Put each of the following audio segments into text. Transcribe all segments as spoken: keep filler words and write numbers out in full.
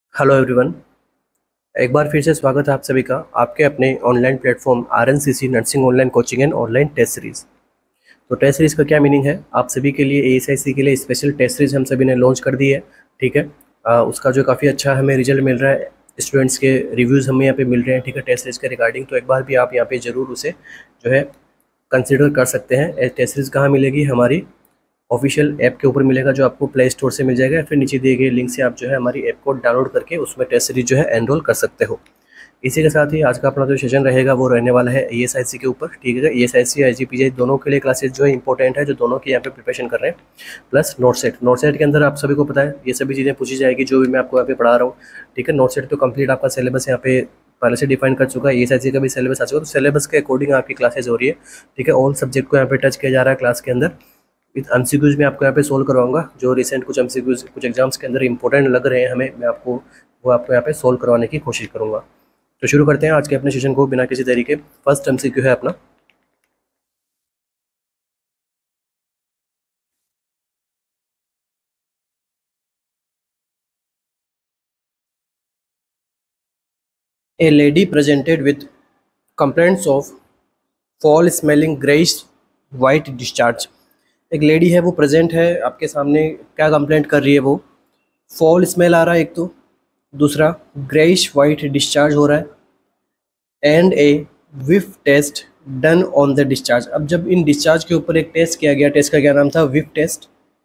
Hello everyone. एक बार फिर से स्वागत है आप सभी का आपके अपने online platform R N C C nursing online coaching and online test series. तो टेस्ट सीरीज़ का क्या मीनिंग है, आप सभी के लिए ए एस आई सी के लिए स्पेशल टेस्ट सीरीज़ हम सभी ने लॉन्च कर दी है। ठीक है, आ, उसका जो काफ़ी अच्छा हमें रिजल्ट मिल रहा है, स्टूडेंट्स के रिव्यूज़ हमें यहाँ पे मिल रहे हैं। ठीक है, टेस्ट सीरीज़ के रिगार्डिंग, तो एक बार भी आप यहाँ पे ज़रूर उसे जो है कंसिडर कर सकते हैं। टेस्ट सीरीज़ कहाँ मिलेगी, हमारी ऑफिशियल ऐप के ऊपर मिलेगा, जो आपको प्ले स्टोर से मिल जाएगा, या फिर नीचे दिए गए लिंक से आप जो है हमारी ऐप को डाउनलोड करके उसमें टेस्ट सीरीज जो है एनरोल कर सकते हो। इसी के साथ ही आज का अपना जो सेशन रहेगा वो रहने वाला है ई एस आई सी के ऊपर। ठीक है, E S I C I G P G दोनों के लिए क्लासेस जो है इंपॉर्टेंट है, जो दोनों की यहाँ पे प्रिपरेशन कर रहे हैं। Plus note set, note set के अंदर आप सभी को पता है ये सभी चीज़ें पूछी जाएगी जो भी मैं आपको यहाँ पे पढ़ा रहा हूँ। ठीक है, नोट सेट तो कंप्लीट आपका सिलेबस यहाँ पे पहले से डिफाइन कर चुका है, ई एस आई सी का भी सिलेबस आ चुका है, तो सिलेबस के अकॉर्डिंग आपकी क्लासेज हो रही है। ठीक है, ऑल सब्जेक्ट को यहाँ पे टच किया जा रहा है क्लास के अंदर। विथ एमसीक्यूज में आपको यहाँ पे सोल्व करवाऊंगा, जो रिसेंट कुछ एमसीक्यूज कुछ एग्जाम्स के अंदर इंपॉर्टेंट लग रहे हैं हमें, मैं आपको वो आपको यहाँ पे सोल्व करवाने की कोशिश करूँगा। तो शुरू करते हैं आज के अपने सेशन को बिना किसी तरीके। फर्स्ट एमसीक्यू है अपना, a lady presented with complaints of foul smelling greyish white discharge. एक लेडी है, वो प्रेजेंट है आपके सामने, क्या कंप्लेंट कर रही है वो? फॉल स्मेल आ रहा है एक तो, दूसरा ग्रेइश वाइट डिस्चार्ज हो रहा है, and a whiff test done on the discharge. अब जब इन डिस्चार्ज के ऊपर एक टेस्ट किया गया, टेस्ट का क्या नाम था? Whiff test.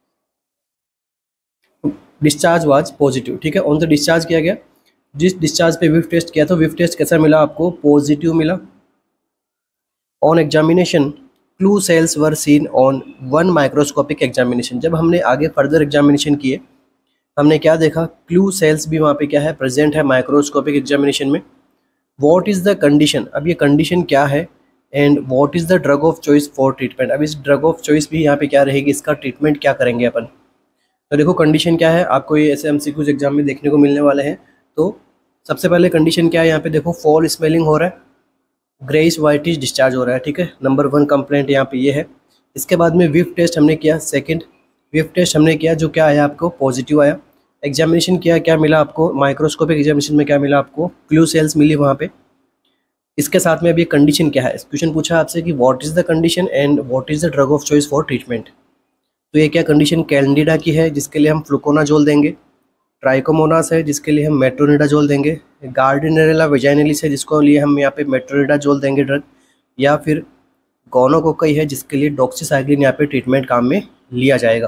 Discharge was positive. ठीक है, ऑन द डिस्चार्ज किया गया, जिस डिस्चार्ज पे विफ टेस्ट किया, तो विफ टेस्ट कैसा मिला आपको? पॉजिटिव मिला। On examination clue cells were seen on one microscopic examination. जब हमने आगे फर्दर एग्जामिनेशन किए, हमने क्या देखा? क्लू सेल्स भी वहाँ पे क्या है? प्रेजेंट है माइक्रोस्कोपिक एग्जामिनेशन में। वॉट इज़ द कंडीशन, अब ये कंडीशन क्या है? And what is the drug of choice for treatment. अब इस ड्रग ऑफ चॉइस भी यहाँ पे क्या रहेगी, इसका ट्रीटमेंट क्या करेंगे अपन। तो देखो कंडीशन क्या है, आपको ये ऐसे एमसीक्यूज एग्जाम में देखने को मिलने वाले हैं। तो सबसे पहले कंडीशन क्या है, यहाँ पे देखो फॉल स्मेलिंग हो रहा है, ग्रेइश वाइटिश डिस्चार्ज हो रहा है। ठीक है, नंबर वन कंप्लेंट यहाँ पे ये है। इसके बाद में विफ टेस्ट हमने किया, सेकंड विफ टेस्ट हमने किया, जो क्या आया आपको? पॉजिटिव आया। एग्जामिनेशन किया, क्या मिला आपको? माइक्रोस्कोपिक एग्जामिनेशन में क्या मिला आपको? क्लू सेल्स मिली वहाँ पे। इसके साथ में अभी कंडीशन क्या है, क्वेश्चन पूछा आपसे कि what is the condition and what is the drug of choice for treatment. तो ये क्या कंडीशन? कैंडिडा की है, जिसके लिए हम फ्लुकोनाजोल देंगे। ट्राइकोमोनास है, जिसके लिए हम मेट्रोनिडाजोल देंगे। गार्डिनेरिला वेजाइनलिस है, जिसको लिए हम यहाँ पे मेट्रोनिडाजोल देंगे ड्रग। या फिर गोनोकोकाई है, जिसके लिए डॉक्सीसाइक्लिन यहाँ पे ट्रीटमेंट काम में लिया जाएगा।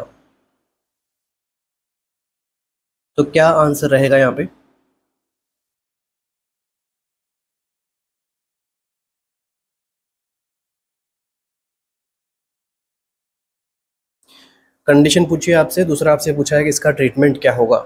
तो क्या आंसर रहेगा यहाँ पे? कंडीशन पूछिए आपसे, दूसरा आपसे पूछा है कि इसका ट्रीटमेंट क्या होगा।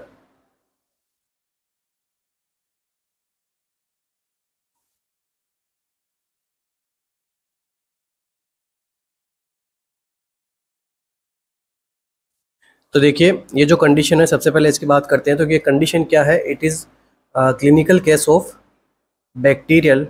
तो देखिए, ये जो कंडीशन है, सबसे पहले इसकी बात करते हैं। तो ये कंडीशन क्या है? It is clinical case of bacterial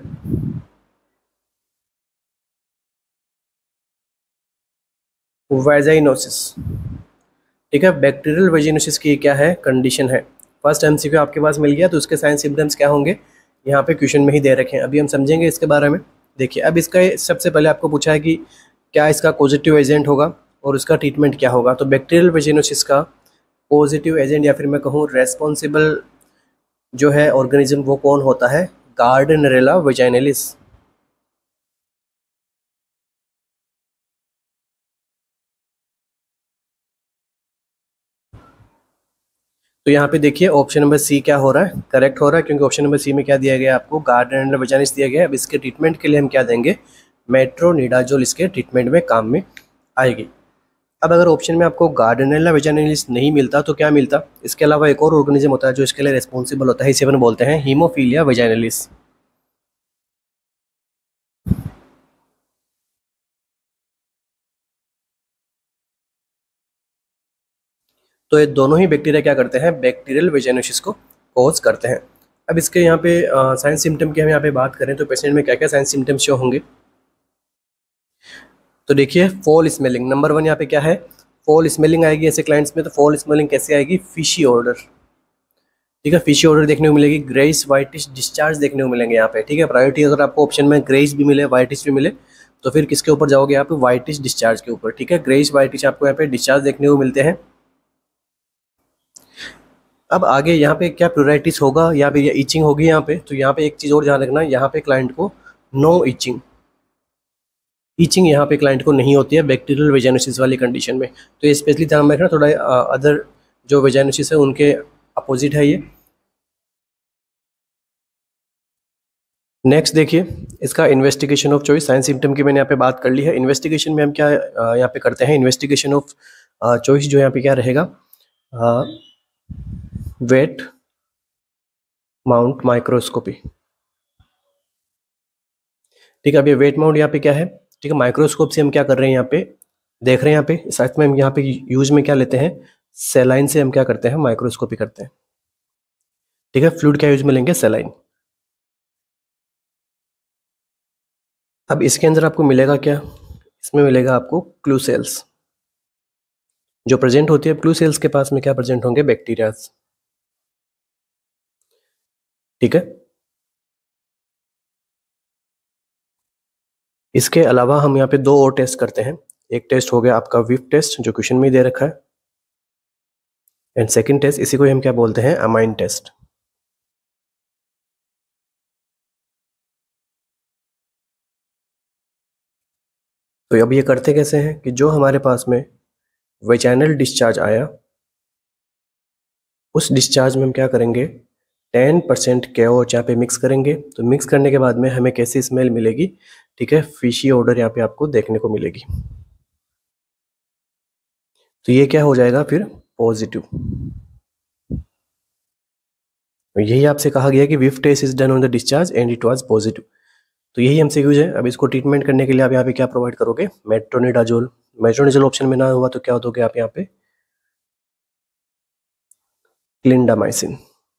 vaginosis. ठीक है, बैक्टीरियल वेजिनोसिस की क्या है? कंडीशन है। फर्स्ट एमसीक्यू आपके पास मिल गया, तो उसके साइन सिम्टम्स क्या होंगे यहाँ पे क्वेश्चन में ही दे रखे हैं, अभी हम समझेंगे इसके बारे में। देखिए, अब इसका सबसे पहले आपको पूछा है कि क्या इसका पॉजिटिव एजेंट होगा और उसका ट्रीटमेंट क्या होगा। तो बैक्टीरियल वेजिनोसिस का पॉजिटिव एजेंट, या फिर मैं कहूँ रेस्पॉन्सिबल जो है ऑर्गेनिज्म, वो कौन होता है? Gardnerella vaginalis. तो यहाँ पे देखिए ऑप्शन नंबर सी क्या हो रहा है? करेक्ट हो रहा है, क्योंकि ऑप्शन नंबर सी में क्या दिया गया है आपको? गार्डनेरिला वेजाइनलिस दिया गया है। अब इसके ट्रीटमेंट के लिए हम क्या देंगे? मेट्रोनिडाजोल इसके ट्रीटमेंट में काम में आएगी। अब अगर ऑप्शन में आपको गार्डनेरिला वेजाइनलिस नहीं मिलता तो क्या मिलता? इसके अलावा एक और ऑर्गेनिज्म होता है जो इसके लिए रिस्पॉन्सिबल होता है, इसे अपन बोलते हैं हीमोफीलिया वेजाइनलिस। तो ये दोनों ही बैक्टीरिया क्या करते हैं? बैक्टीरियल वेजाइनोसिस को कॉज करते हैं। अब इसके यहाँ पे साइन सिम्टम की हम यहाँ पे बात करें तो पेशेंट में क्या क्या साइन सिम्टम्स शो होंगे? तो देखिए, फॉल स्मेलिंग नंबर वन यहाँ पे क्या है? फॉल स्मेलिंग आएगी ऐसे क्लाइंट्स में। तो फॉल स्मेलिंग कैसे आएगी? Fishy odour. ठीक है। फिशी ऑर्डर देखने को मिलेगी, ग्रेइश वाइटिश डिस्चार्ज देखने को मिलेंगे यहाँ पे। ठीक है, प्रायोरिटी अगर आपको ऑप्शन में ग्रेइश भी मिले वाइटिश भी मिले तो फिर किसके ऊपर जाओगे आप, वाइटिश डिस्चार्ज के ऊपर। ठीक है, ग्रेइश वाइटिश आपको यहाँ पे डिस्चार्ज देखने को मिलते हैं। अब आगे यहाँ पे क्या प्रोराइटिस होगा, यहाँ पे ये इचिंग होगी यहाँ पे। तो यहाँ पे एक चीज़ और ध्यान रखना, यहाँ पे क्लाइंट को नो इचिंग, ईचिंग यहाँ पे क्लाइंट को नहीं होती है बैक्टीरियल वेजाइनोसिस वाली कंडीशन में। तो ये स्पेशली ध्यान में रखना, थोड़ा अदर जो वेजाइनोसिस है उनके अपोजिट है ये। नेक्स्ट देखिए, इसका investigation of choice, sign symptom की मैंने यहाँ पे बात कर ली है। इन्वेस्टिगेशन में हम क्या अ, यहाँ पे करते हैं, इन्वेस्टिगेशन ऑफ चॉइस जो यहाँ पे क्या रहेगा, वेट माउंट माइक्रोस्कोपी। ठीक है, अब ये वेट माउंट यहाँ पे क्या है, ठीक है, माइक्रोस्कोप से हम क्या कर रहे हैं यहाँ पे देख रहे हैं। यहाँ पे साथ में हम यहाँ पे यूज में क्या लेते हैं, सेलाइन से हम क्या करते हैं, माइक्रोस्कोपी करते हैं। ठीक है, फ्लूइड क्या यूज में लेंगे, सेलाइन। अब इसके अंदर आपको मिलेगा क्या, इसमें मिलेगा आपको क्लू सेल्स जो प्रेजेंट होती है। क्लू सेल्स के पास में क्या प्रेजेंट होंगे, बैक्टीरियाज। ठीक है, इसके अलावा हम यहाँ पे दो और टेस्ट करते हैं। एक टेस्ट हो गया आपका विफ टेस्ट जो क्वेश्चन में ही दे रखा है, एंड सेकंड टेस्ट इसी को हम क्या बोलते हैं, अमाइन टेस्ट। तो अब ये करते कैसे हैं कि जो हमारे पास में वेजाइनल डिस्चार्ज आया, उस डिस्चार्ज में हम क्या करेंगे, टेन परसेंट केओ यहाँ पे मिक्स करेंगे। तो मिक्स करने के बाद में हमें कैसी स्मेल मिलेगी, ठीक है, फिशी ऑर्डर यहाँ पे आपको देखने को मिलेगी। तो ये क्या हो जाएगा फिर, पॉजिटिव। यही आपसे कहा गया कि whiff test is done on the discharge and it was positive. तो यही एमसीक्यूज है। अब इसको ट्रीटमेंट करने के लिए आप यहाँ पे क्या प्रोवाइड करोगे, मेट्रोनिडाजोल। मेट्रोनिडाजोल ऑप्शन में ना हुआ तो क्या दोगे आप यहाँ पे, क्लिंडामाइसिन।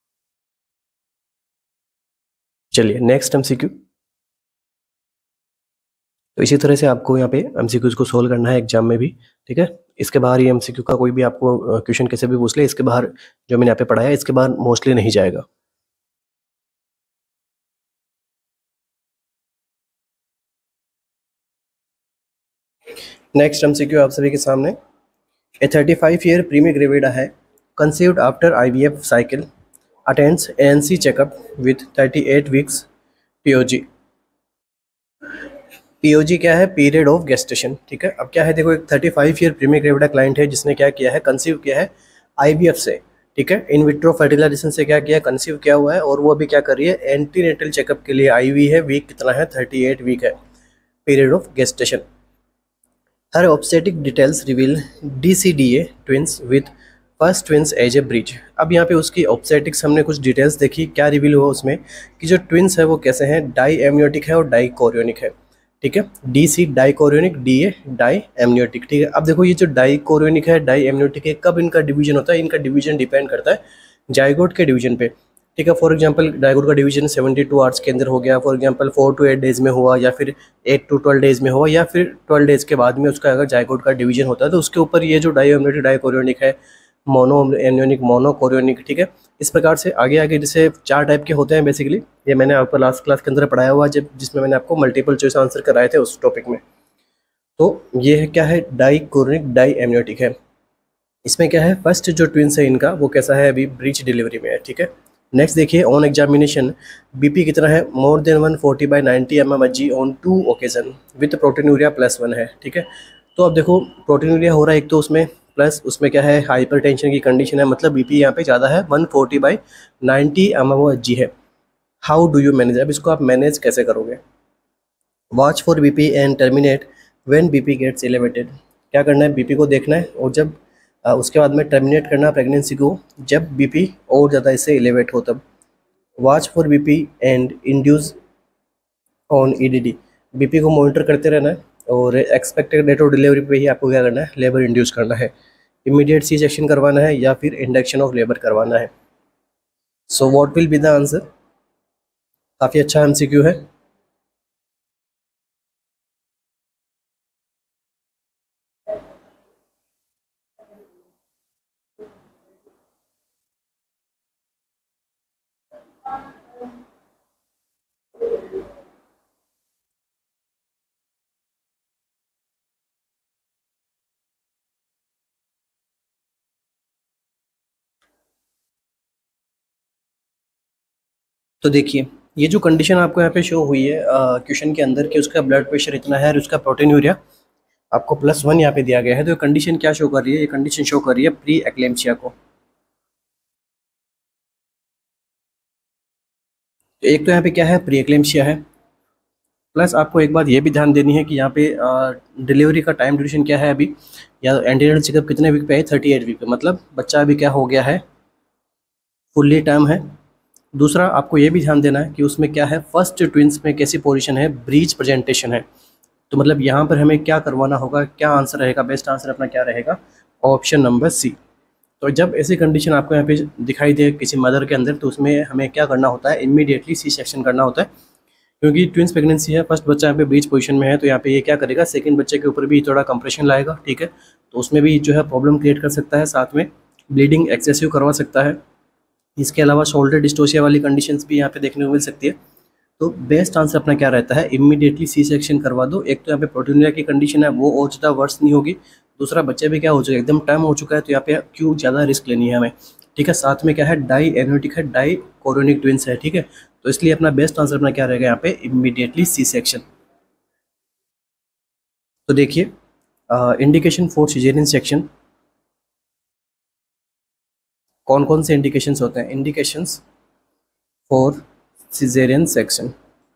चलिए नेक्स्ट एमसीक्यू। तो इसी तरह से आपको यहाँ पे एमसीक्यूज को सोल्व करना है एग्जाम में भी। ठीक है, इसके बाहर ये एमसीक्यू का कोई भी आपको क्वेश्चन कैसे भी पूछ ले, इसके बाहर जो मैंने यहाँ पे पढ़ाया इसके बाहर मोस्टली नहीं जाएगा। नेक्स्ट एमसीक्यू आप सभी के सामने, a thirty five year primi gravida है, conceived after IVF cycle, attends ANC checkup with thirty eight weeks POG. POG क्या है, पीरियड ऑफ गेस्टेशन। ठीक है, अब क्या है, देखो एक thirty five year primi gravida client है जिसने क्या किया है, कंसीव किया है आईवीएफ से। ठीक है, इन विट्रो फर्टिलाइजेशन से क्या किया, कंसीव किया हुआ है, और वो अभी क्या कर रही है, एंटीनेटल चेकअप के लिए आई हुई है। वीक कितना है, थर्टी एट वीक है period of gestation. Her obstetric details reveal DCDA twins with first twins as a breech. अब यहाँ पे उसकी ऑब्स्टेटिक्स हमने कुछ डिटेल्स देखी, क्या रिवील हुआ उसमें कि जो ट्विंस है वो कैसे हैं, डाई एमनियोटिक है और डाई कोरियोनिक है। ठीक है, D C dichorionic, D A diamniotic. ठीक है, अब देखो ये जो डाई कोरियोनिक है, डाई एमनियोटिक है, कब इनका डिवीजन होता है, इनका डिवीजन डिपेंड करता है जाइगोट के डिवीजन पे। ठीक है, फॉर एग्जांपल डाइगोट का डिवीजन सेवेंटी टू आवर्स के अंदर हो गया, for example four to eight days में हुआ, या फिर एट टू ट्वेल्व डेज में हुआ, या फिर ट्वेल्व डेज के बाद में उसका अगर जाइगोट का डिवीजन होता है तो उसके ऊपर ये जो डाईएमनियोटिक डाईकोरियोनिक है, मोनो एमनियोनिक मोनो कोरियोनिक। ठीक है, इस प्रकार से आगे आगे जैसे चार टाइप के होते हैं बेसिकली, ये मैंने आपको लास्ट क्लास के अंदर पढ़ाया हुआ जब जिसमें मैंने आपको मल्टीपल चॉइस आंसर कराए थे उस टॉपिक में। तो ये है क्या है, डाई कोरियोनिक डाई एमनियोटिक है। इसमें क्या है, फर्स्ट जो ट्विंस है इनका वो कैसा है, अभी ब्रीच डिलीवरी में है। ठीक है, नेक्स्ट देखिए, ऑन एग्जामिनेशन बीपी कितना है, more than one forty by ninety M M G on two occasion with proteinuria plus one है। ठीक है, तो अब देखो प्रोटीनूरिया हो रहा है एक तो उसमें, प्लस उसमें क्या है, हाइपरटेंशन की कंडीशन है, मतलब बीपी यहाँ पे ज़्यादा है, one forty by ninety M M G है। हाउ डू यू मैनेज, अब इसको आप मैनेज कैसे करोगे, watch for BP and terminate when BP gets elevated. क्या करना है, बीपी को देखना है और जब अ, उसके बाद में टर्मिनेट करना प्रेगनेंसी को जब बीपी और ज़्यादा इससे एलिवेट हो तब। Watch for BP and induce on EDD, BP को मॉनिटर करते रहना है, और एक्सपेक्टेड डेट ऑफ डिलीवरी पे ही आपको क्या करना है, लेबर इंड्यूस करना है, इमीडिएट सी सेक्शन करवाना है या फिर इंडक्शन ऑफ लेबर करवाना है। So what will be the answer, काफ़ी अच्छा एमसीक्यू है। तो देखिए ये जो कंडीशन आपको यहाँ पे शो हुई है क्वेश्चन के अंदर कि उसका ब्लड प्रेशर इतना है और उसका प्रोटीन यूरिया आपको प्लस वन यहाँ पे दिया गया है, तो ये कंडीशन क्या शो कर रही है? ये कंडीशन शो कर रही है प्री एक्लेम्पसिया को। तो एक तो यहाँ पे क्या है, प्री एक्लेम्पसिया है, प्लस आपको एक बात ये भी ध्यान देनी है कि यहाँ पे डिलीवरी का टाइम ड्यूरेशन क्या है अभी, या एंटीनेटल चेकअप कितने वीक पे है? थर्टी एट वीक पे, मतलब बच्चा अभी क्या हो गया है, फुल्ली टर्म है। दूसरा आपको ये भी ध्यान देना है कि उसमें क्या है, फर्स्ट ट्विंस में कैसी पोजीशन है, ब्रीच प्रेजेंटेशन है। तो मतलब यहाँ पर हमें क्या करवाना होगा, क्या आंसर रहेगा, बेस्ट आंसर अपना क्या रहेगा? Option number C. तो जब ऐसी कंडीशन आपको यहाँ पे दिखाई दे किसी मदर के अंदर, तो उसमें हमें क्या करना होता है, इमीडिएटली सी सेक्शन करना होता है, क्योंकि ट्विंस प्रेगनेंसी है, फर्स्ट बच्चा यहाँ पे ब्रीच पोजीशन में है, तो यहाँ पे ये क्या करेगा, सेकंड बच्चे के ऊपर भी थोड़ा कंप्रेशन लाएगा, ठीक है, तो उसमें भी जो है प्रॉब्लम क्रिएट कर सकता है, साथ में ब्लीडिंग एक्सेसिव करवा सकता है। इसके अलावा शोल्डर डिस्टोसिया वाली कंडीशंस भी यहाँ पे देखने को मिल सकती है। तो बेस्ट आंसर अपना क्या रहता है, इमीडिएटली सी सेक्शन करवा दो। एक तो यहाँ पे प्रोटीनिया की कंडीशन है वो और ज़्यादा वर्स नहीं होगी, दूसरा बच्चे भी क्या हो चुका है, एकदम टाइम हो चुका है, तो यहाँ पे क्यों ज़्यादा रिस्क लेनी है हमें, ठीक है। साथ में क्या है, डाई एमनियोटिक है, डाई कोरोनिक ट्विंस है, ठीक है। तो इसलिए अपना बेस्ट आंसर अपना क्या रहेगा यहाँ पे, इमीडिएटली सी सेक्शन। तो देखिए इंडिकेशन फॉर सिजेरियन सेक्शन, कौन कौन से इंडिकेशंस होते हैं? इंडिकेशंस फॉर सिजेरियन सेक्शन,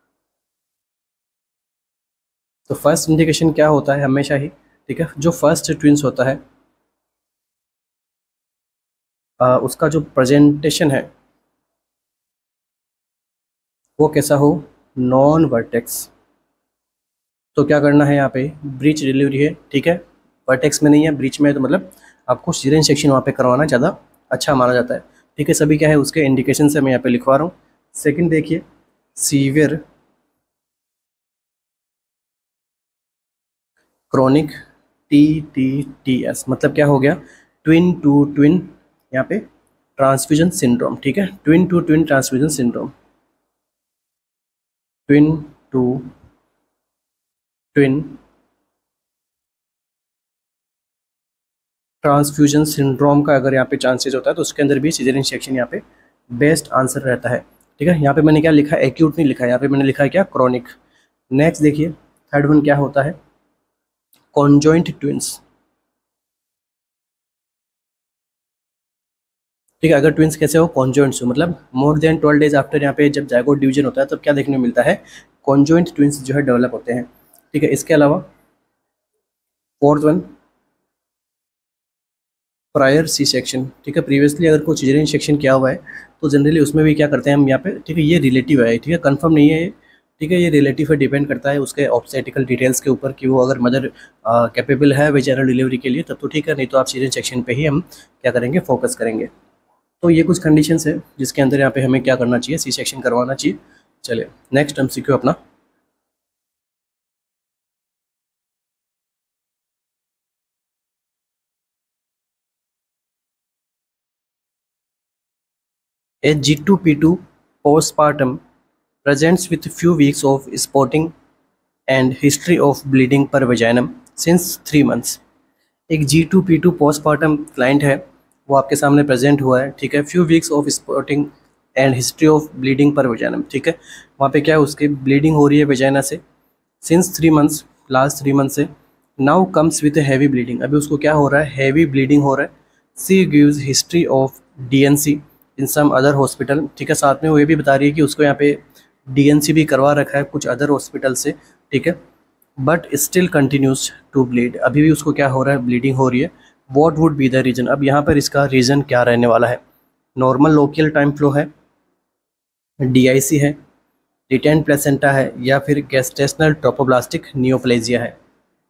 तो फर्स्ट इंडिकेशन क्या होता है हमेशा ही, ठीक है, जो फर्स्ट ट्विंस होता है आ, उसका जो प्रेजेंटेशन है वो कैसा हो, नॉन वर्टेक्स। तो क्या करना है यहाँ पे, ब्रीच डिलीवरी है, ठीक है, वर्टेक्स में नहीं है, ब्रीच में है, तो मतलब आपको सिजेरियन सेक्शन वहाँ पे करवाना ज़्यादा अच्छा माना जाता है, ठीक है। सभी क्या है उसके इंडिकेशन से मैं यहाँ पे लिखवा रहा हूँ। सेकंड देखिए, severe chronic T T T S, मतलब क्या हो गया, ट्विन टू ट्विन यहाँ पे ट्रांसफ्यूजन सिंड्रोम, ठीक है, twin to twin transfusion syndrome, twin to twin transfusion syndrome का अगर यहाँ पे चांसेस होता है तो उसके अंदर भी सिजेरियन सेक्शन यहाँ पे बेस्ट आंसर रहता है, ठीक है। यहाँ पे मैंने क्या लिखा है, एक्यूट नहीं लिखा है, यहाँ पे मैंने लिखा है क्या, क्रॉनिक। नेक्स्ट देखिए थर्ड वन क्या होता है, कॉन्जॉइंट ट्विंस, ठीक है। अगर ट्विंस कैसे हो, कॉन्जॉइंट्स हो, मतलब more than twelve days after यहाँ पे जब जाइगोट डिवीजन होता है तब क्या देखने को मिलता है, कॉन्जॉइंट ट्विंस जो है डेवलप होते हैं, ठीक है। इसके अलावा fourth one, prior C section, ठीक है, प्रीवियसली अगर कोई सिजेरियन सेक्शन किया हुआ है तो जनरली उसमें भी क्या करते हैं हम यहाँ पे, ठीक है, ये रिलेटिव है, ठीक है, कंफर्म नहीं है, ठीक है, ये रिलेटिव है, डिपेंड करता है उसके ऑब्स्टेटिकल डिटेल्स के ऊपर कि वो अगर मदर कैपेबल है वेजाइनल डिलीवरी के लिए तब तो ठीक है, नहीं तो आप सिजेरियन सेक्शन पे ही हम क्या करेंगे, फोकस करेंगे। तो ये कुछ कंडीशंस है जिसके अंदर यहाँ पे हमें क्या करना चाहिए, सी सेक्शन करवाना चाहिए। चलिए नेक्स्ट हम सीखो अपना, A G two P two postpartum presents with few weeks of spotting and history of bleeding per vaginum since three months। एक G two P two postpartum client है, वो आपके सामने प्रेजेंट हुआ है, ठीक है, few weeks of spotting and history of bleeding per vaginum, ठीक है। वहाँ पे क्या है, उसकी ब्लीडिंग हो रही है वेजाइना से since three months, last three month से। Now comes with heavy bleeding, अभी उसको क्या हो रहा है, हैवी ब्लीडिंग हो रहा है। She gives history of D N C in some other hospital, ठीक है, साथ में वो ये भी बता रही है कि उसको यहाँ पे डी एन सी भी करवा रखा है कुछ अदर हॉस्पिटल से, ठीक है, but still continues to bleed, अभी भी उसको क्या हो रहा है, ब्लीडिंग हो रही है। What would be the reason, अब यहाँ पर इसका रीज़न क्या रहने वाला है, नॉर्मल लोकल टाइम फ्लो है, डी आई सी है, रिटेन प्लेसेंटा है, या फिर गैस्ट्रेशनल ट्रोपोब्लास्टिक नियोप्लेजिया है।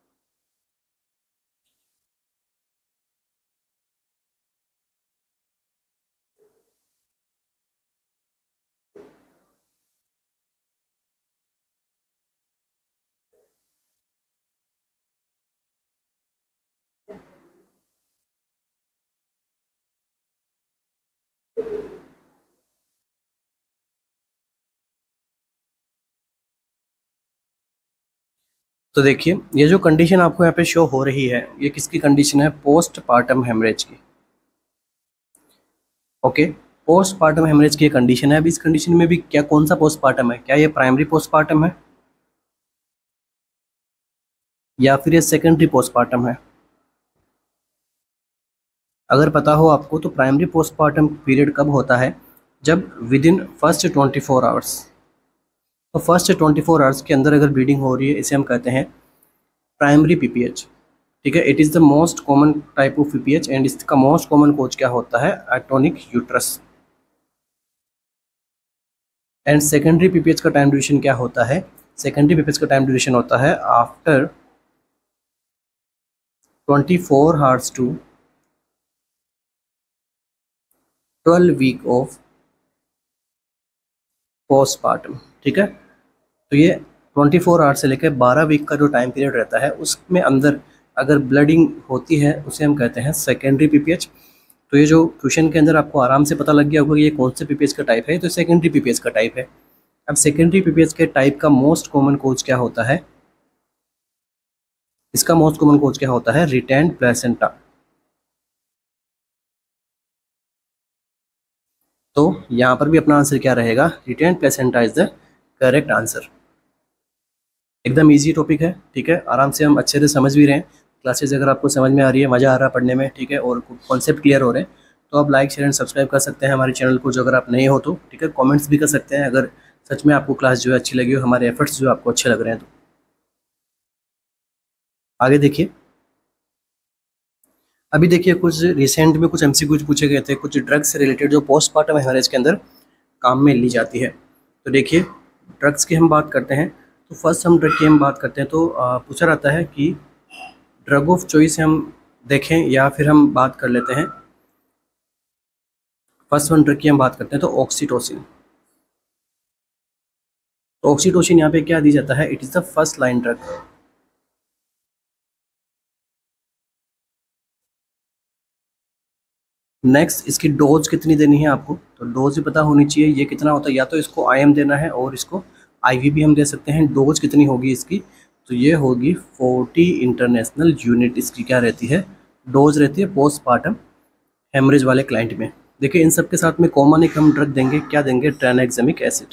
तो देखिए ये जो कंडीशन आपको यहाँ पे शो हो रही है ये किसकी कंडीशन है, पोस्ट पार्टम हेमरेज की, ओके। पोस्टपार्टम हेमरेज की कंडीशन है। अब इस कंडीशन में भी क्या कौन सा पोस्टपार्टम है, क्या ये प्राइमरी पोस्टपार्टम है या फिर ये सेकेंडरी पोस्टपार्टम है? अगर पता हो आपको तो प्राइमरी पोस्टपार्टम पीरियड कब होता है, जब within first twenty four hours, तो फर्स्ट ट्वेंटी फोर आवर्स के अंदर अगर ब्लीडिंग हो रही है, इसे हम कहते हैं प्राइमरी पीपीएच। ठीक है, it is the most common type of PPH and इसका मोस्ट कॉमन कोज क्या होता है, atonic uterus. And secondary PPH का टाइम ड्यूरेशन क्या होता है, सेकेंडरी पीपीएच का टाइम ड्यूरेशन होता है after twenty four hours to twelve week of postpartum. ठीक है, तो ये ट्वेंटी फोर आवर्स से लेकर बारह वीक का जो टाइम पीरियड रहता है, उसमें अंदर अगर ब्लडिंग होती है उसे हम कहते हैं सेकेंडरी पीपीएच। तो ये जो क्वेश्चन के अंदर आपको आराम से पता लग गया होगा कि ये कौन से पीपीएच का टाइप है, तो सेकेंडरी पीपीएच का टाइप है। अब सेकेंडरी पीपीएच के टाइप का मोस्ट कॉमन कोज क्या होता है, इसका मोस्ट कॉमन कोज क्या होता है, रिटेन्ड प्लेसेंटा। तो यहाँ पर भी अपना आंसर क्या रहेगा, retained placenta is the correct answer. एकदम इजी टॉपिक है। ठीक है, आराम से हम अच्छे से समझ भी रहे हैं। क्लासेस अगर आपको समझ में आ रही है, मज़ा आ रहा है पढ़ने में, ठीक है, और कॉन्सेप्ट क्लियर हो रहे हैं, तो आप लाइक शेयर एंड सब्सक्राइब कर सकते हैं हमारे चैनल को, जो अगर आप नए हो तो। ठीक है, कमेंट्स भी कर सकते हैं अगर सच में आपको क्लास जो है अच्छी लगी हो, हमारे एफर्ट्स जो आपको अच्छे लग रहे हैं तो। आगे देखिए, अभी देखिए कुछ रिसेंट में कुछ एमसीक्यूज पूछे गए थे, कुछ ड्रग्स से रिलेटेड जो पोस्टपार्टम हेमरेज के अंदर काम में ली जाती है। तो देखिए, ड्रग्स की हम बात करते हैं तो फर्स्ट हम ड्रग की हम बात करते हैं तो आ, पूछा रहता है कि ड्रग ऑफ चॉइस हम देखें या फिर हम बात कर लेते हैं, फर्स्ट वन ड्रग की हम बात करते हैं तो ऑक्सीटोसिन। तो ऑक्सीटोसिन यहाँ पे क्या दी जाता है, it is the first line drug. Next, इसकी डोज कितनी देनी है आपको, तो डोज भी पता होनी चाहिए, ये कितना होता है, या तो इसको आई एम देना है और इसको आईवी भी हम दे सकते हैं। डोज कितनी होगी इसकी, तो ये होगी फोर्टी इंटरनेशनल यूनिट इसकी क्या रहती है, डोज रहती है पोस्टपार्टम हेमरेज वाले क्लाइंट में। देखिए, इन सब के साथ में कॉमन एक हम ड्रग देंगे, क्या देंगे, ट्रानेक्सामिक एसिड।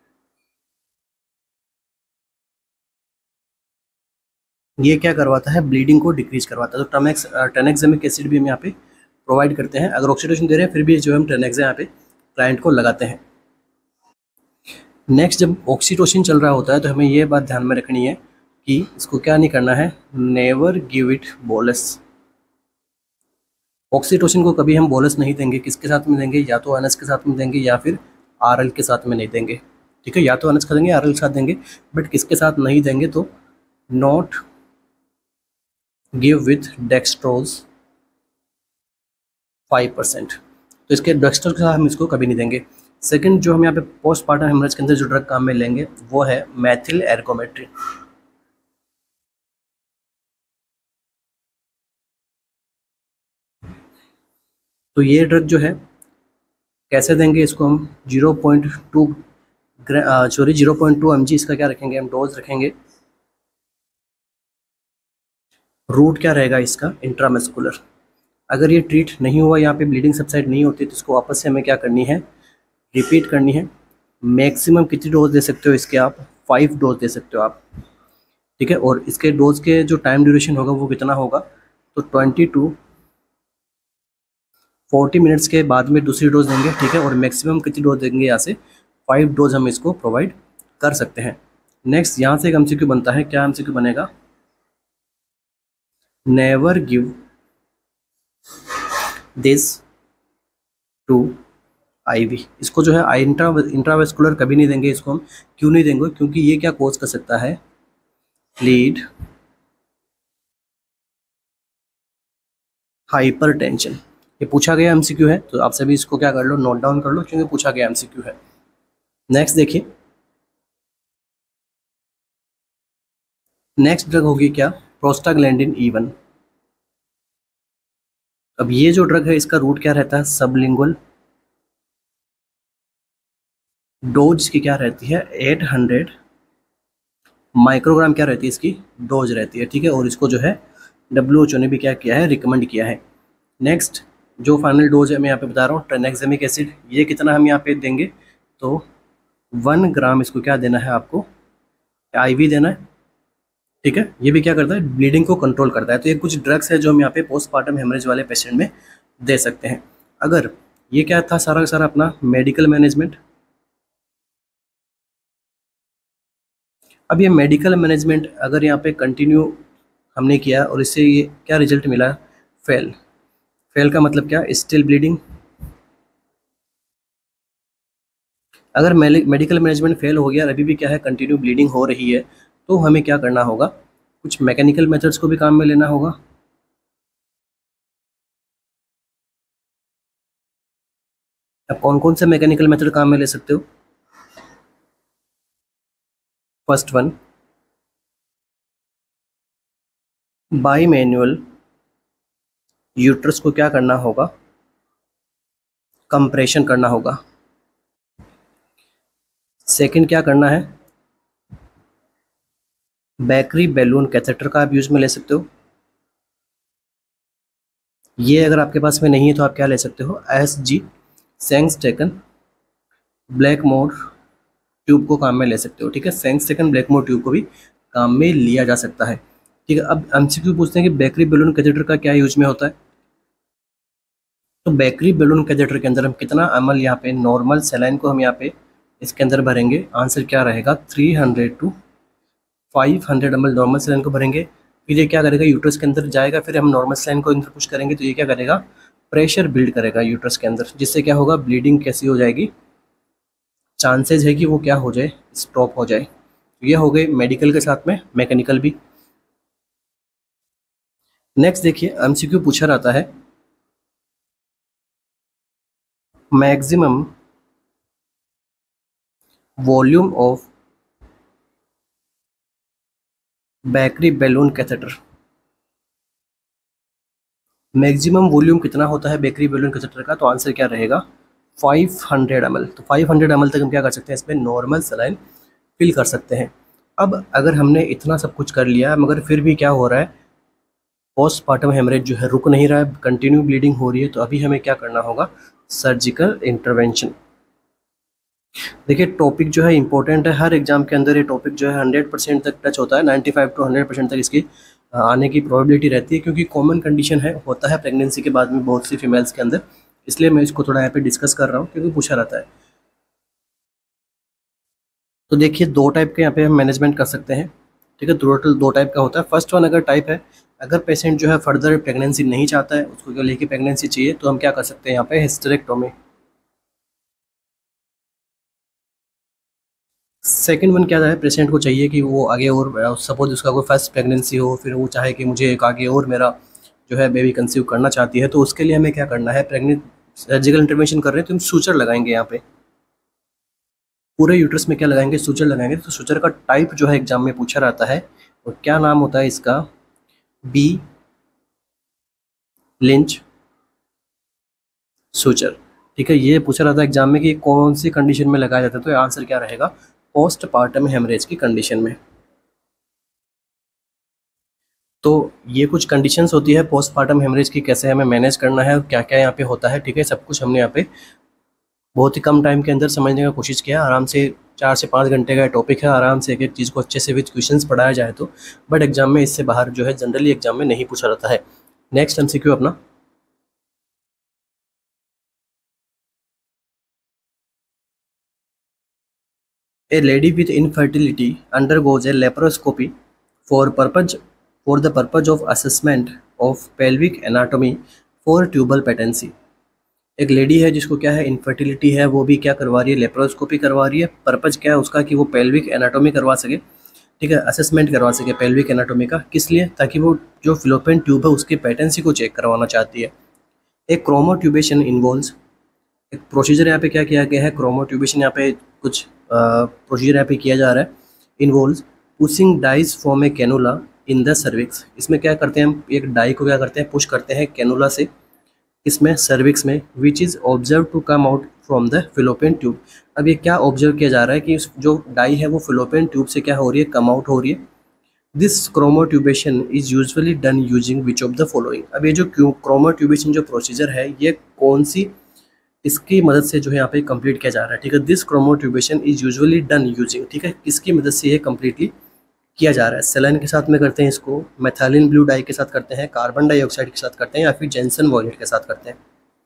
ये क्या करवाता है, ब्लीडिंग को डिक्रीज करवाता है। तो ट्रामेक्स ट्रानेक्सामिक एसिड भी हम यहाँ पे प्रोवाइड करते हैं। अगर ऑक्सीडेशन दे रहे हैं फिर भी जो हम ट्रानेक्सा यहाँ पे क्लाइंट को लगाते हैं। नेक्स्ट, जब ऑक्सीटोसिन चल रहा होता है तो हमें ये बात ध्यान में रखनी है कि इसको क्या नहीं करना है, never give it bolus. Oxytocin को कभी हम बोलस नहीं देंगे, किसके साथ में देंगे, या तो एनएस के साथ में देंगे या फिर आरएल के साथ में नहीं देंगे। ठीक है, या तो एनएस का देंगे, आरएल के साथ देंगे, बट किसके साथ नहीं देंगे, तो not give with dextrose five percent. तो इसके डेक्सट्रोज के साथ हम इसको कभी नहीं देंगे। सेकंड, जो हम यहाँ पे पोस्टपार्टम हेमरेज के अंदर जो ड्रग काम में लेंगे वो है मैथिल एर्गोमेट्रिन। तो ये ड्रग जो है कैसे देंगे, इसको हम zero point two sorry zero point two M G इसका क्या रखेंगे, हम डोज रखेंगे। रूट क्या रहेगा इसका, इंट्रामस्कुलर। अगर ये ट्रीट नहीं हुआ, यहाँ पे ब्लीडिंग सबसाइड नहीं होती, तो इसको वापस से हमें क्या करनी है, रिपीट करनी है। मैक्सिमम कितनी डोज दे सकते हो इसके, आप फाइव डोज दे सकते हो आप। ठीक है, और इसके डोज के जो टाइम ड्यूरेशन होगा वो कितना होगा, तो ट्वेंटी टू फोर्टी मिनट्स के बाद में दूसरी डोज देंगे। ठीक है, और मैक्सिमम कितनी डोज देंगे, यहाँ से फाइव डोज हम इसको प्रोवाइड कर सकते हैं। नेक्स्ट, यहाँ से एक एमसीक्यू बनता है, क्या एमसीक्यू बनेगा, never give this to IV. इसको जो है आई इंट्रा इंट्रावेस्कुलर कभी नहीं देंगे। इसको हम क्यों नहीं देंगे, क्योंकि ये क्या कोज कर सकता है, लीड हाइपरटेंशन। ये पूछा गया एमसीक्यू है, तो आप सभी इसको क्या कर लो, नोट डाउन कर लो, क्योंकि पूछा गया एमसीक्यू है। नेक्स्ट देखिए, नेक्स्ट ड्रग होगी क्या, प्रोस्टाग्लैंडिन ई वन। अब ये जो ड्रग है इसका रूट क्या रहता है, सबलिंगुअल। डोज की क्या रहती है, एट हंड्रेड माइक्रोग्राम क्या रहती है इसकी डोज रहती है। ठीक है, और इसको जो है डब्ल्यू एच ओ ने भी क्या किया है, रिकमेंड किया है। नेक्स्ट, जो फाइनल डोज है मैं यहाँ पे बता रहा हूँ, ट्रेनेक्सेमिक एसिड, ये कितना हम यहाँ पे देंगे, तो वन ग्राम इसको क्या देना है आपको, आईवी देना है, ठीक है। ये भी क्या करता है, ब्लीडिंग को कंट्रोल करता है। तो ये कुछ ड्रग्स है जो हम यहाँ पे पोस्टमार्टम हेमरेज वाले पेशेंट में दे सकते हैं। अगर ये क्या था सारा का सारा अपना मेडिकल मैनेजमेंट। अब ये मेडिकल मैनेजमेंट अगर यहाँ पे कंटिन्यू हमने किया और इससे ये क्या रिजल्ट मिला, फेल। फेल का मतलब क्या, स्टिल ब्लीडिंग। अगर मेडिकल मैनेजमेंट फेल हो गया और अभी भी क्या है कंटिन्यू ब्लीडिंग हो रही है, तो हमें क्या करना होगा, कुछ मैकेनिकल मेथड्स को भी काम में लेना होगा। अब कौन कौन से मैकेनिकल मेथड काम में ले सकते हो, first one by manual uterus को क्या करना होगा, कंप्रेशन करना होगा। सेकंड क्या करना है, बैकरी बैलून कैथेटर का आप यूज में ले सकते हो। ये अगर आपके पास में नहीं है तो आप क्या ले सकते हो, S G Sengstaken Blakemore tube को काम में ले सकते हो, ठीक है। सेंग्सटेकन ब्लैकमोर ट्यूब को भी काम में लिया जा सकता है, ठीक है। अब एमसीक्यू पूछते हैं कि बैकरी बैलून कैथेटर का क्या यूज में होता है। तो बैकरी बैलून कैथेटर के अंदर हम कितना एम एल यहाँ पे नॉर्मल सेलाइन को हम यहाँ पे इसके अंदर भरेंगे, आंसर क्या रहेगा, three hundred to five hundred M L normal saline को भरेंगे। फिर ये क्या करेगा, यूट्रस के अंदर जाएगा, फिर हम नॉर्मल सेलाइन को अंदर पुश करेंगे तो ये क्या करेगा, प्रेशर बिल्ड करेगा यूट्रस के अंदर, जिससे क्या होगा, ब्लीडिंग कैसी हो जाएगी, चांसेस है कि वो क्या हो जाए, स्टॉप हो जाए। ये हो गए मेडिकल के साथ में मैकेनिकल भी। नेक्स्ट देखिए एमसीक्यू पूछा रहता है, maximum volume of Bakri balloon catheter, maximum volume कितना होता है बैकरी बैलून कैथेटर का, तो आंसर क्या रहेगा, फाइव हंड्रेड एम एल। तो फाइव हंड्रेड एम एल तक हम क्या कर सकते हैं, इसमें नॉर्मल सलाइन फिल कर सकते हैं। अब अगर हमने इतना सब कुछ कर लिया मगर फिर भी क्या हो रहा है, पोस्टमार्टम हेमरेज जो है रुक नहीं रहा है, कंटिन्यू ब्लीडिंग हो रही है, तो अभी हमें क्या करना होगा, सर्जिकल इंटरवेंशन। देखिए टॉपिक जो है इंपॉर्टेंट है, हर एग्जाम के अंदर ये टॉपिक जो है हंड्रेड परसेंट तक टच होता है, ninety five to hundred percent तक इसकी आने की प्रोबेबिलिटी रहती है, क्योंकि कॉमन कंडीशन है, होता है प्रेगनेंसी के बाद में बहुत सी फीमेल्स के अंदर, इसलिए मैं इसको थोड़ा यहाँ पे डिस्कस कर रहा हूँ क्योंकि पूछा रहता है। तो देखिए दो टाइप के यहाँ पे हम मैनेजमेंट कर सकते हैं, ठीक है। टोटल दो टाइप का होता है। फर्स्ट वन अगर टाइप है, अगर पेशेंट जो है फर्दर प्रेगनेंसी नहीं चाहता है, उसको लेके प्रेगनेंसी चाहिए, तो हम क्या कर सकते हैं यहाँ पे, हिस्टेरेक्टोमी। सेकंड वन क्या है, पेशेंट को चाहिए कि वो आगे और सपोज उसका कोई फर्स्ट प्रेगनेंसी हो, फिर वो चाहे कि मुझे एक आगे और मेरा जो है बेबी कंसीव करना चाहती है, तो उसके लिए हमें क्या करना है, प्रेगनेंट सर्जिकल इंटरवेंशन कर रहे हैं तो हम सूचर लगाएंगे, यहाँ पे पूरे यूट्रस में क्या लगाएंगे, सूचर लगाएंगे। तो सूचर का टाइप जो है एग्जाम में पूछा रहता है, और क्या नाम होता है इसका, बी लिंच सूचर, ठीक है। ये पूछा रहता है एग्जाम में कि कौन सी कंडीशन में लगाया जाता है, तो आंसर क्या रहेगा, पोस्टपार्टम हेमरेज की कंडीशन में। तो ये कुछ कंडीशंस होती है पोस्टपार्टम हेमरेज की, कैसे हमें मैनेज करना है और क्या क्या यहाँ पे होता है, ठीक है। सब कुछ हमने यहाँ पे बहुत ही कम टाइम के अंदर समझने का कोशिश किया। आराम से चार से पाँच घंटे का टॉपिक है, आराम से एक एक चीज़ को अच्छे से विद क्वेश्चंस पढ़ाया जाए तो, बट एग्जाम में इससे बाहर जो है जनरली एग्जाम में नहीं पूछा जाता है। नेक्स्ट एमसीक्यू अपना, A lady with infertility undergoes a laparoscopy for purpose for the purpose of assessment of pelvic anatomy for tubal patency। एक लेडी है जिसको क्या है, इनफर्टिलिटी है, वो भी क्या करवा रही है, लेप्रोस्कोपी करवा रही है। पर्पज क्या है उसका, कि वो पेल्विक एनाटोमी करवा सके, ठीक है, असेसमेंट करवा सके पेल्विक एनाटोमी का। किस लिए, ताकि वो जो फिलोपियन ट्यूब है उसकी पेटेंसी को चेक करवाना चाहती है। एक क्रोमोट्यूबेशन इन्वॉल्व्स, एक प्रोसीजर यहाँ पे क्या किया गया है, क्रोमोट्यूबेशन यहाँ पे कुछ प्रोसीजर यहाँ पे किया जा रहा है, involves pushing dyes from a cannula in the cervix. इसमें क्या करते हैं हम, एक डाई को क्या करते हैं, पुश करते हैं कैनुला से, इसमें सर्विक्स में, which is observe to come out from the fallopian tube. अब ये क्या ऑब्जर्व किया जा रहा है कि जो डाई है वो फिलोपियन ट्यूब से क्या हो रही है, कम आउट हो रही है। This chromotubation is usually done using which of the following. अब ये जो क्रोमोट्यूबेशन जो प्रोसीजर है ये कौन सी इसकी मदद से जो है यहाँ पे कंप्लीट किया जा रहा है, ठीक है। This chromotubation is usually done using, ठीक है, किसकी मदद से ये कंप्लीटली किया जा रहा है। सेलाइन के साथ में करते हैं इसको, मेथाइलिन ब्लू डाई के साथ करते हैं, कार्बन डाइऑक्साइड के साथ करते हैं, या फिर जेंसन वॉयलेट के साथ करते हैं।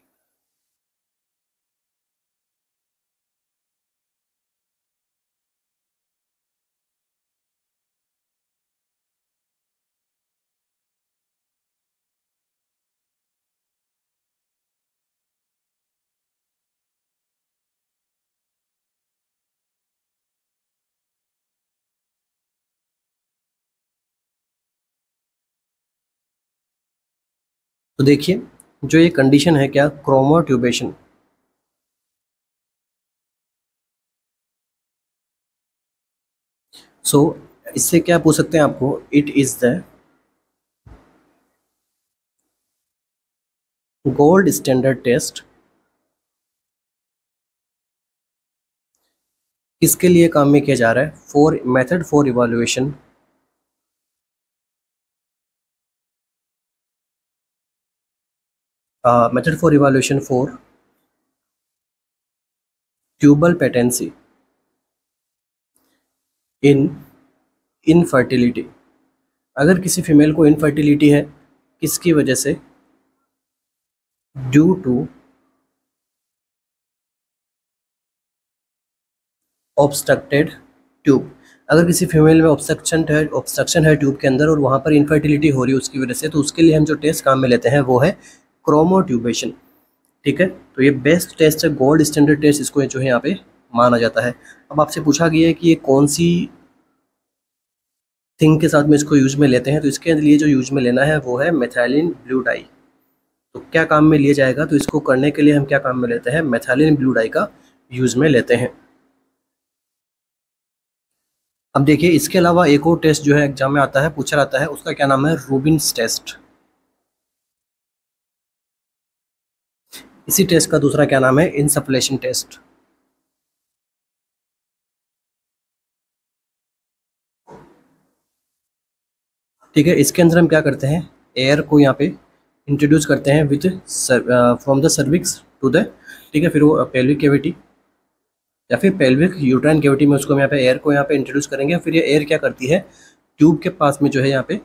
तो देखिए जो ये कंडीशन है क्या, क्रोमोट्यूबेशन, सो so, इससे क्या पूछ सकते हैं आपको, it is the gold standard test किसके लिए काम में किया जा रहा है, for method for evaluation method for evaluation for tubal patency in infertility. अगर किसी फीमेल को इनफर्टिलिटी है किसकी वजह से, ड्यू टू ऑब्स्ट्रक्टेड ट्यूब। अगर किसी फीमेल में ऑब्स्ट्रक्शन है ऑब्स्ट्रक्शन है ट्यूब के अंदर और वहाँ पर इनफर्टिलिटी हो रही है उसकी वजह से, तो उसके लिए हम जो टेस्ट काम में लेते हैं वो है क्रोमोट्यूबेशन, ठीक है। तो ये बेस्ट टेस्ट है, गोल्ड स्टैंडर्ड टेस्ट इसको जो है यहाँ पे माना जाता है। अब आपसे पूछा गया है कि ये कौन सी थिंग के साथ में इसको यूज में लेते हैं, तो इसके लिए जो यूज में लेना है वो है मेथाइलिन ब्लू डाई। तो क्या काम में लिया जाएगा, तो इसको करने के लिए हम क्या काम में लेते हैं, मेथाइलिन ब्लू डाई का यूज में लेते हैं। अब देखिए इसके अलावा एक और टेस्ट जो है एग्जाम में आता है, पूछा जाता है, उसका क्या नाम है, रूबिन्स टेस्ट। इसी टेस्ट का दूसरा क्या नाम है, इनसफ्लेशन टेस्ट। ठीक है, इसके अंदर हम क्या करते हैं, एयर को यहाँ पे इंट्रोड्यूस करते हैं with from the cervix to the, ठीक है, फिर वो पेल्विक कैविटी या फिर पेल्विक यूट्राइन कैविटी में उसको हम यहाँ पे एयर को यहाँ पे इंट्रोड्यूस करेंगे। फिर ये एयर क्या करती है, ट्यूब के पास में जो है यहाँ पे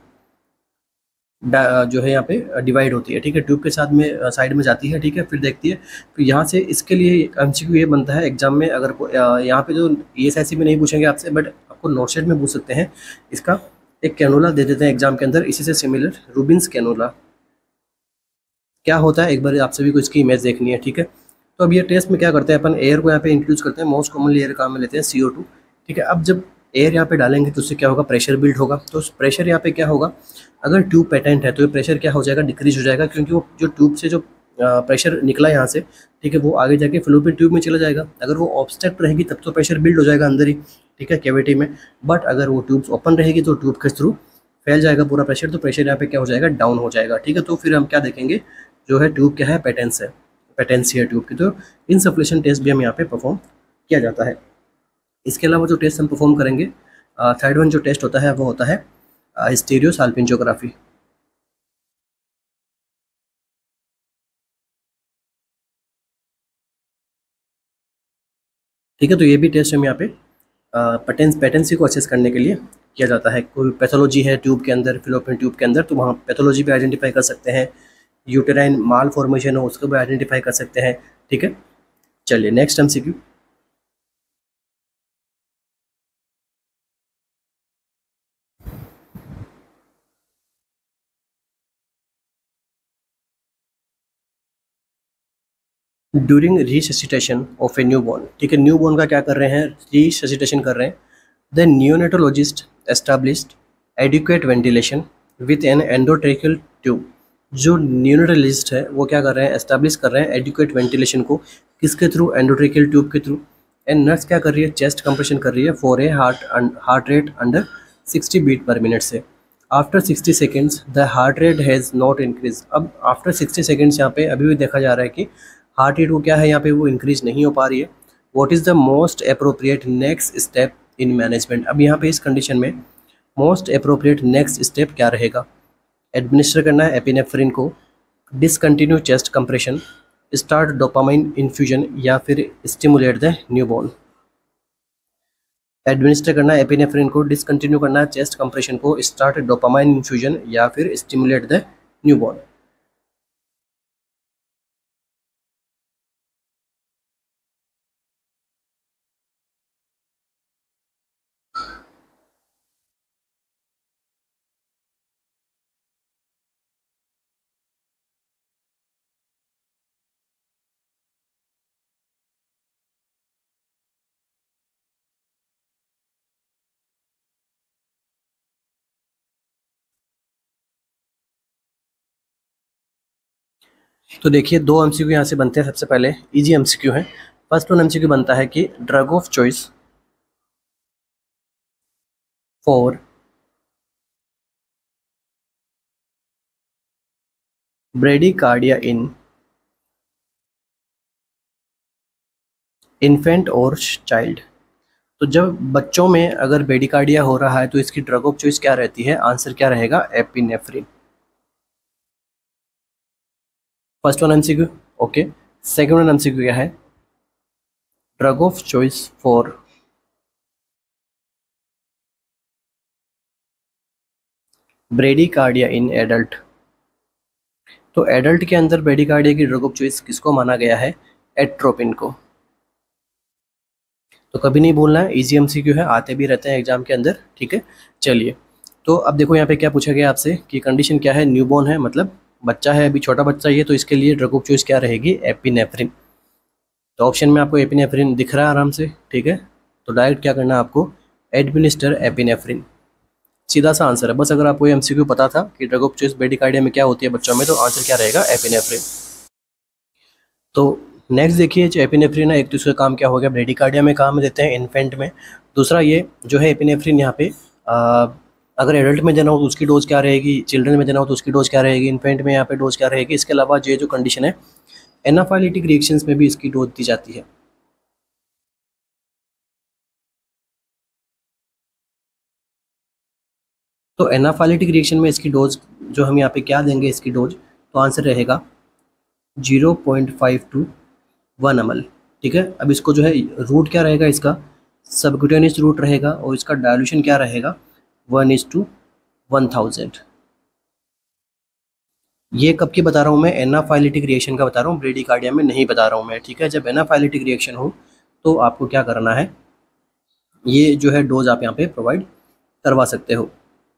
जो है यहाँ पे डिवाइड होती है, ठीक है, ट्यूब के साथ में साइड में जाती है, ठीक है, फिर देखती है। फिर यहाँ से इसके लिए एमसीक्यू ये बनता है एग्जाम में, अगर यहाँ पे जो ई एस आई सी में नहीं पूछेंगे आपसे, बट आपको नोट शेट में पूछ सकते हैं। इसका एक कैनोला दे देते हैं एग्जाम के अंदर, इसी से सिमिलर रूबिन्स कैनोला क्या होता है, एक बार आपसे भी कुछ की इमेज देखनी है, ठीक है। तो अब ये टेस्ट में क्या करते हैं अपन, एयर को यहाँ पे इंट्रोड्यूस करते हैं, मोस्ट कॉमनली एयर काम में लेते हैं सी ओ टू, ठीक है। अब जब एयर यहाँ पे डालेंगे तो उससे क्या होगा, प्रेशर बिल्ड होगा। तो प्रेशर यहाँ पे क्या होगा, अगर ट्यूब पेटेंट है तो ये प्रेशर क्या हो जाएगा, डिक्रीज हो जाएगा, क्योंकि वो जो ट्यूब से जो प्रेशर निकला यहाँ से, ठीक है, वो आगे जाके फ्लोपियन ट्यूब में चला जाएगा। अगर वो ऑब्स्ट्रक्ट रहेगी तब तो प्रेशर बिल्ड हो जाएगा अंदर ही, ठीक है, कैविटी में। बट अगर वो ट्यूब्स ओपन रहेगी तो ट्यूब के थ्रू फैल जाएगा पूरा प्रेशर, तो प्रेशर यहाँ पे क्या हो जाएगा, डाउन हो जाएगा, ठीक है। तो फिर हम क्या देखेंगे, जो है ट्यूब क्या है, पेटेंस है, पेटेंसी है ट्यूब की। तो इनसफ्लेशन टेस्ट भी हम यहाँ पे परफॉर्म किया जाता है। इसके अलावा जो टेस्ट हम परफॉर्म करेंगे, थर्ड वन जो टेस्ट होता है वो होता है स्टीरियो साल्पिंजोग्राफी। ठीक है, तो ये भी टेस्ट हम यहाँ पे पेटेंस पेटेंसी को असेस करने के लिए किया जाता है। कोई पैथोलॉजी है ट्यूब के अंदर, फिलोपियन ट्यूब के अंदर, तो वहाँ पैथोलॉजी भी आइडेंटिफाई कर सकते हैं। यूटेराइन माल फॉर्मेशन हो उसको भी आइडेंटिफाई कर सकते हैं, ठीक है। चलिए next MCQ. During resuscitation of a newborn, ठीक है, न्यू बॉर्न का क्या कर रहे हैं, रिससिटेशन कर रहे हैं। The neonatologist established adequate ventilation with an endotracheal tube. जो नियोनेटोलॉजिस्ट है वो क्या कर रहे हैं, एस्टैब्लिश कर रहे हैं एडिक्वेट वेंटिलेशन को, किसके थ्रू, एंडोट्रेकियल ट्यूब के थ्रू। एंड नर्स क्या कर रही है, चेस्ट कंप्रेशन कर रही है for a heart heart rate under sixty beat per minute से। After sixty seconds the heart rate has not increase. अब आफ्टर सिक्सटी सेकेंड्स यहाँ पे अभी भी देखा जा रहा है कि हार्ट रेट वो क्या है, यहाँ पे वो इंक्रीज नहीं हो पा रही है। What is the most appropriate next step in management. अब यहाँ पे इस कंडीशन में मोस्ट अप्रोप्रिएट नेक्स्ट स्टेप क्या रहेगा? एडमिनिस्टर करना है एपिनेफ्रिन को, discontinue chest compression, start dopamine infusion या फिर स्टिमुलेट द न्यूबॉर्न। एडमिनिस्टर करना है एपिनेफ्रिन को, डिसकंटिन्यू करना है चेस्ट कंप्रेशन को, स्टार्ट डोपामाइन इन्फ्यूजन या फिर स्टिमुलेट द न्यूबॉर्न। तो देखिए दो एमसीक्यू यहाँ से बनते हैं। सबसे पहले इजी एमसीक्यू है। फर्स्ट वन एमसीक्यू बनता है कि drug of choice for bradycardia in infant और चाइल्ड। तो जब बच्चों में अगर ब्रेडिकार्डिया हो रहा है तो इसकी ड्रग ऑफ चॉइस क्या रहती है? आंसर क्या रहेगा? Epinephrine. First one MCQ okay. Second one MCQ क्या है? Drug of choice for bradycardia in adult. तो एडल्ट के अंदर ब्रेडिकार्डिया की ड्रग ऑफ चॉइस किसको माना गया है? एट्रोपिन को। तो कभी नहीं भूलना है, इजी एमसीक्यू है, आते भी रहते हैं एग्जाम के अंदर, ठीक है। चलिए तो अब देखो यहाँ पे क्या पूछा गया आपसे कि कंडीशन क्या है? न्यूबॉर्न है, मतलब बच्चा है, अभी छोटा बच्चा ही है, तो इसके लिए ड्रग ऑफ चॉइस क्या रहेगी? एपिनेफ्रिन। तो ऑप्शन में आपको एपिनेफ्रिन दिख रहा है आराम से, ठीक है। तो डायरेक्ट क्या करना है आपको? Administer epinephrine. सीधा सा आंसर है। बस अगर आपको एमसीक्यू पता था कि ड्रग ऑफ चॉइस ब्रेडिकार्डिया में क्या होती है बच्चों में, तो आंसर क्या रहेगा? एपिनेफ्रिन। तो नेक्स्ट देखिए जो एपिनेफ्रिन है, एक तो इसका काम क्या हो गया? ब्रेडिकार्डिया में काम देते हैं, इन्फेंट में। दूसरा ये जो है एपिनेफ्रिन यहाँ पे आ, अगर एडल्ट में देना हो तो उसकी डोज क्या रहेगी, चिल्ड्रन में देना हो तो उसकी डोज क्या रहेगी, इन्फेंट में यहाँ पे डोज क्या रहेगी। इसके अलावा ये जो कंडीशन है एनाफाइलिटिक रिएक्शंस में भी इसकी डोज दी जाती है। तो एनाफाइलिटिक रिएक्शन में इसकी डोज जो हम यहाँ पे क्या देंगे इसकी डोज, तो आंसर रहेगा zero point five to one M L, ठीक है। अब इसको जो है रूट क्या रहेगा इसका? सबक्यूटेनियस रूट रहेगा और इसका डायल्यूशन क्या रहेगा? One is to one thousand. ये कब की बता रहा हूँ मैं? एनाफाइलिटिक रिएक्शन का बता रहा हूँ, ब्रेडिकार्डिया में नहीं बता रहा हूँ मैं, ठीक है। जब एनाफाइलिटिक रिएक्शन हो तो आपको क्या करना है? ये जो है डोज आप यहाँ पे प्रोवाइड करवा सकते हो।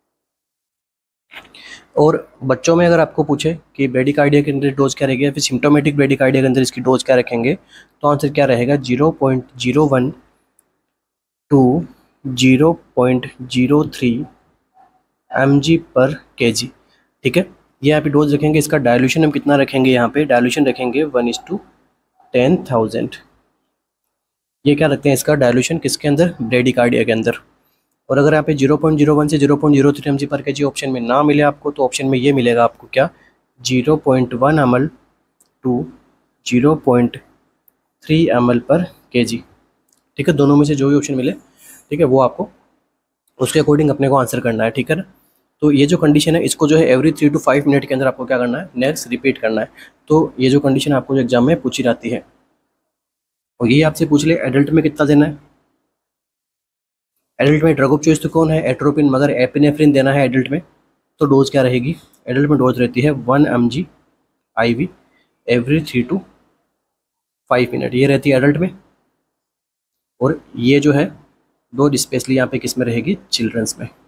और बच्चों में अगर आपको पूछे कि ब्रेडिकार्डिया के अंदर डोज क्या रहेगी या फिर सिम्टोमेटिक ब्रेडिकार्डिया के अंदर इसकी डोज क्या रखेंगे, तो आंसर क्या रहेगा? Zero point zero one to zero point zero three M G per K जी, ठीक है। ये यहाँ पे डोज रखेंगे। इसका डायल्यूशन हम कितना रखेंगे? यहाँ पे डायल्यूशन रखेंगे one is to ten thousand. ये क्या रखते हैं इसका डायल्यूशन किसके अंदर? ब्रेडिकार्डिया के अंदर। और अगर यहाँ पे जीरो पॉइंट जीरो वन से zero point zero three M G per K जी ऑप्शन में ना मिले आपको, तो ऑप्शन में ये मिलेगा आपको क्या? Zero point one M L to zero point three M L per K जी, ठीक है। दोनों में से जो भी ऑप्शन मिले, ठीक है, वो आपको उसके अकॉर्डिंग अपने को आंसर करना है, ठीक है ना। तो ये जो कंडीशन है इसको जो है every three to five minute के अंदर आपको क्या करना है? नेक्स्ट रिपीट करना है। तो ये जो कंडीशन आपको जो एग्जाम में पूछी जाती है, और ये आपसे पूछ ले एडल्ट में कितना देना है। एडल्ट में ड्रग ऑफ चॉइस तो कौन है? एट्रोपिन, मगर एपिनेफ्रिन देना है एडल्ट में, तो डोज क्या रहेगी? एडल्ट में डोज रहती है one M G I V every three to five minute, ये रहती है एडल्ट में। और ये जो है डोज स्पेशली यहाँ पे किस में रहेगी? चिल्ड्रंस में।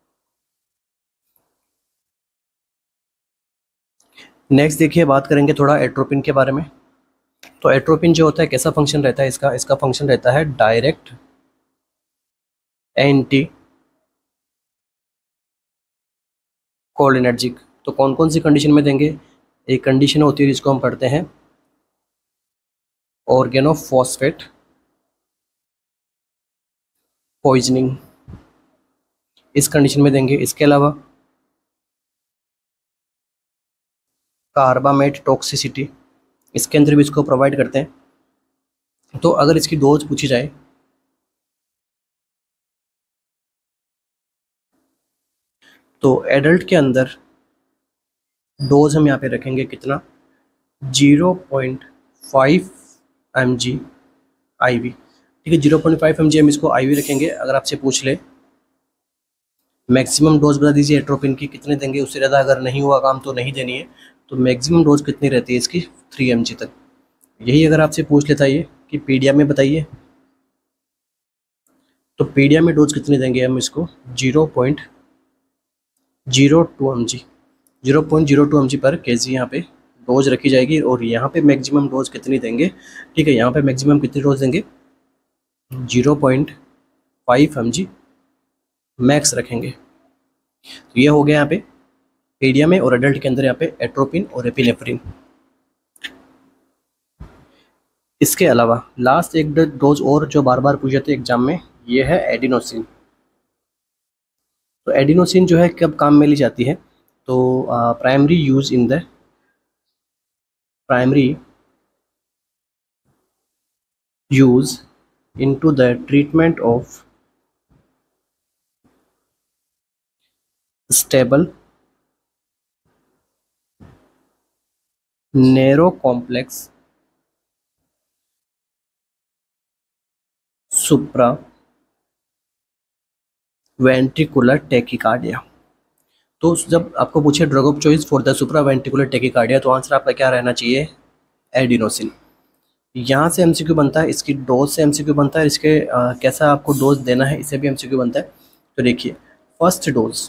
नेक्स्ट देखिए बात करेंगे थोड़ा एट्रोपिन के बारे में। तो एट्रोपिन जो होता है कैसा फंक्शन रहता है इसका? इसका फंक्शन रहता है डायरेक्ट एंटी कोलिनर्जिक। तो कौन कौन सी कंडीशन में देंगे? एक कंडीशन होती है जिसको हम पढ़ते हैं ऑर्गेनोफॉस्फेट पॉइजनिंग, इस कंडीशन में देंगे। इसके अलावा कार्बामेट टॉक्सिसिटी, इसके अंदर भी इसको प्रोवाइड करते हैं। तो अगर इसकी डोज पूछी जाए तो एडल्ट के अंदर डोज हम यहाँ पे रखेंगे कितना, zero point five M G I V, ठीक है। Zero point five M G हम इसको आई वी रखेंगे। अगर आपसे पूछ ले मैक्सिमम डोज बता दीजिए एट्रोपिन की कितने देंगे, उससे ज़्यादा अगर नहीं हुआ काम तो नहीं देनी है। तो मैक्सिमम डोज कितनी रहती है इसकी, थ्री एम जी तक। यही अगर आपसे पूछ लेता ये कि पीडिया में बताइए, तो पीडिया में डोज कितनी देंगे हम इसको, zero point zero two M G zero point zero two M G per K जी यहाँ पे डोज रखी जाएगी। और यहाँ पे मैक्सिमम डोज कितनी देंगे, ठीक है, यहाँ पे मैक्सिमम कितनी डोज देंगे, zero point five M G max रखेंगे। तो ये हो गया यहाँ पे पीडिया में। और एडल्ट के अंदर यहाँ पे एट्रोपिन और एपिनेफ्रिन। इसके अलावा लास्ट एक डोज और जो बार बार पूछ जाते हैं एग्जाम में, ये है एडिनोसिन। तो एडिनोसिन जो है कब काम में ली जाती है, तो primary use in the primary use into the treatment of stable narrow complex supra ventricular tachycardia. तो जब आपको पूछे drug of choice for the supra ventricular tachycardia, तो आंसर आपका क्या रहना चाहिए, एडिनोसिन। यहाँ से एमसीक्यू बनता है, इसकी डोज से एमसीक्यू बनता है, इसके आ, कैसा आपको डोज देना है इससे भी एमसीक्यू बनता है। तो देखिए फर्स्ट डोज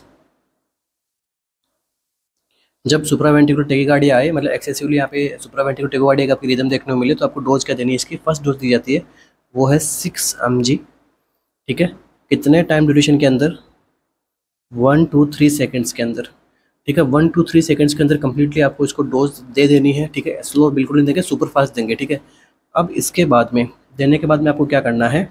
जब सुप्रावेंट्रिकुलर टेकिकार्डिया आए, मतलब एक्सेसिवली यहाँ पे सुप्रावेंट्रिकुलर टेकिकार्डिया का आपकी रिदम देखने को मिले, तो आपको डोज क्या देनी है इसकी, फर्स्ट डोज दी जाती है वो है सिक्स एम जी, ठीक है। कितने टाइम ड्यूरेशन के अंदर, वन टू थ्री सेकेंड्स के अंदर, ठीक है। वन टू थ्री सेकेंड्स के अंदर कम्प्लीटली आपको इसको डोज दे देनी है, ठीक है। स्लो बिल्कुल नहीं देंगे, सुपर फास्ट देंगे, ठीक है। अब इसके बाद में देने के बाद में आपको क्या करना है,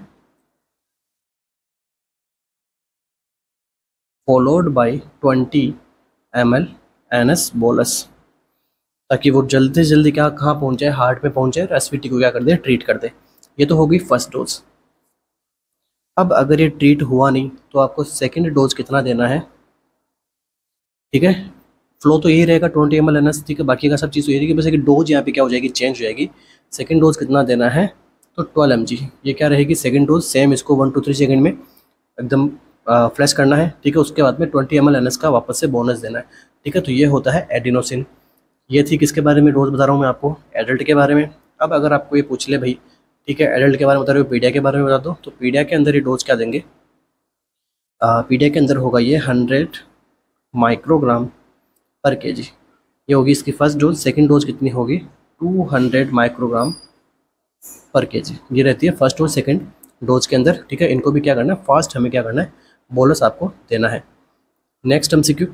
followed by twenty M L N S bolus, ताकि वो जल्दी से जल्दी क्या कहाँ पहुँच जाए, हार्ट में पहुँच जाए, एसवीटी को क्या कर दे, ट्रीट कर दे। ये तो होगी फर्स्ट डोज। अब अगर ये ट्रीट हुआ नहीं तो आपको सेकेंड डोज कितना देना है, ठीक है। फ्लो तो यही रहेगा twenty M L N S, ठीक है। बाकी का सब चीज़ तो यही रहेगी, बस एक डोज यहाँ पे क्या हो जाएगी, चेंज हो जाएगी। सेकेंड डोज कितना देना है, तो ट्वेल्व एम जी, ये क्या रहेगी सेकेंड डोज। सेम इसको वन टू थ्री सेकेंड में एकदम फ्लैश करना है, ठीक है। उसके बाद में twenty M L N S का वापस से बोनस देना है, ठीक है। तो ये होता है एडिनोसिन। ये थी किसके बारे में डोज बता रहा हूँ मैं आपको, एडल्ट के बारे में। अब अगर आपको ये पूछ ले भाई, ठीक है, एडल्ट के बारे में बता रहे हो, पीडिया के बारे में बता दो, तो पीडिया के अंदर ये डोज क्या देंगे, पीडिया के अंदर होगा ये हंड्रेड माइक्रोग्राम पर के जी, ये होगी इसकी फर्स्ट डोज। सेकंड डोज कितनी होगी, टू हंड्रेड माइक्रोग्राम पर के जी, ये रहती है फर्स्ट और सेकंड डोज के अंदर, ठीक है। इनको भी क्या करना है, फास्ट हमें क्या करना है, बोलस आपको देना है। नेक्स्ट एमसीक्यू,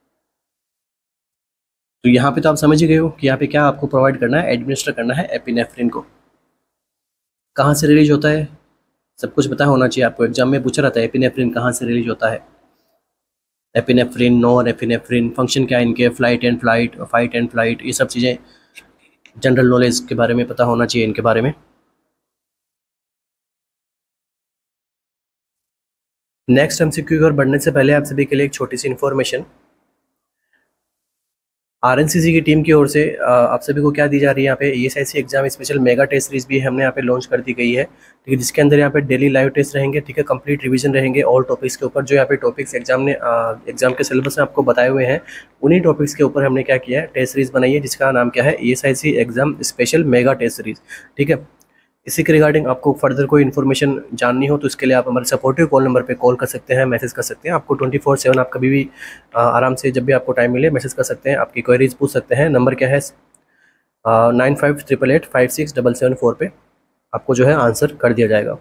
तो यहाँ पे तो आप समझ ही गए हो कि यहाँ पे क्या आपको प्रोवाइड करना है, एडमिनिस्टर करना है एपिनेफ्रिन को। कहाँ से रिलीज होता है, सब कुछ पता होना चाहिए आपको, एग्जाम में पूछा रहता है एपिनेफ्रिन कहाँ से रिलीज होता है, एपिनेफ्रिन, नॉर एपिनेफ्रिन, फंक्शन क्या है इनके, flight and flight, fight and flight, ये सब चीज़ें जनरल नॉलेज के बारे में पता होना चाहिए इनके बारे में। नेक्स्ट एमसीक्यू की ओर बढ़ने से पहले आप सभी के लिए एक छोटी सी इन्फॉर्मेशन, आरएनसीसी की टीम की ओर से आप सभी को क्या दी जा रही है, यहाँ पे ESIC exam special mega test series भी हमने यहाँ पे लॉन्च कर दी गई है, ठीक है। जिसके अंदर यहाँ पे डेली लाइव टेस्ट रहेंगे, ठीक है, कंप्लीट रिवीजन रहेंगे ऑल टॉपिक्स के ऊपर। जो यहाँ पे टॉपिक्स एग्जाम ने एग्जाम के सिलेबस में आपको बताए हुए हैं, उन्हीं टॉपिक्स के ऊपर हमने क्या किया है, टेस्ट सीरीज बनाई है, जिसका नाम क्या है, ESIC exam special mega test series, ठीक है। इसी के रिगार्डिंग आपको फर्दर कोई इन्फॉर्मेशन जाननी हो तो इसके लिए आप हमारे सपोर्टिव कॉल नंबर पे कॉल कर सकते हैं, मैसेज कर सकते हैं। आपको ट्वेंटी फोर सेवन आप कभी भी आराम से जब भी आपको टाइम मिले मैसेज कर सकते हैं, आपकी क्वेरीज पूछ सकते हैं। नंबर क्या है, nine five triple eight five six double seven four पे आपको जो है आंसर कर दिया जाएगा।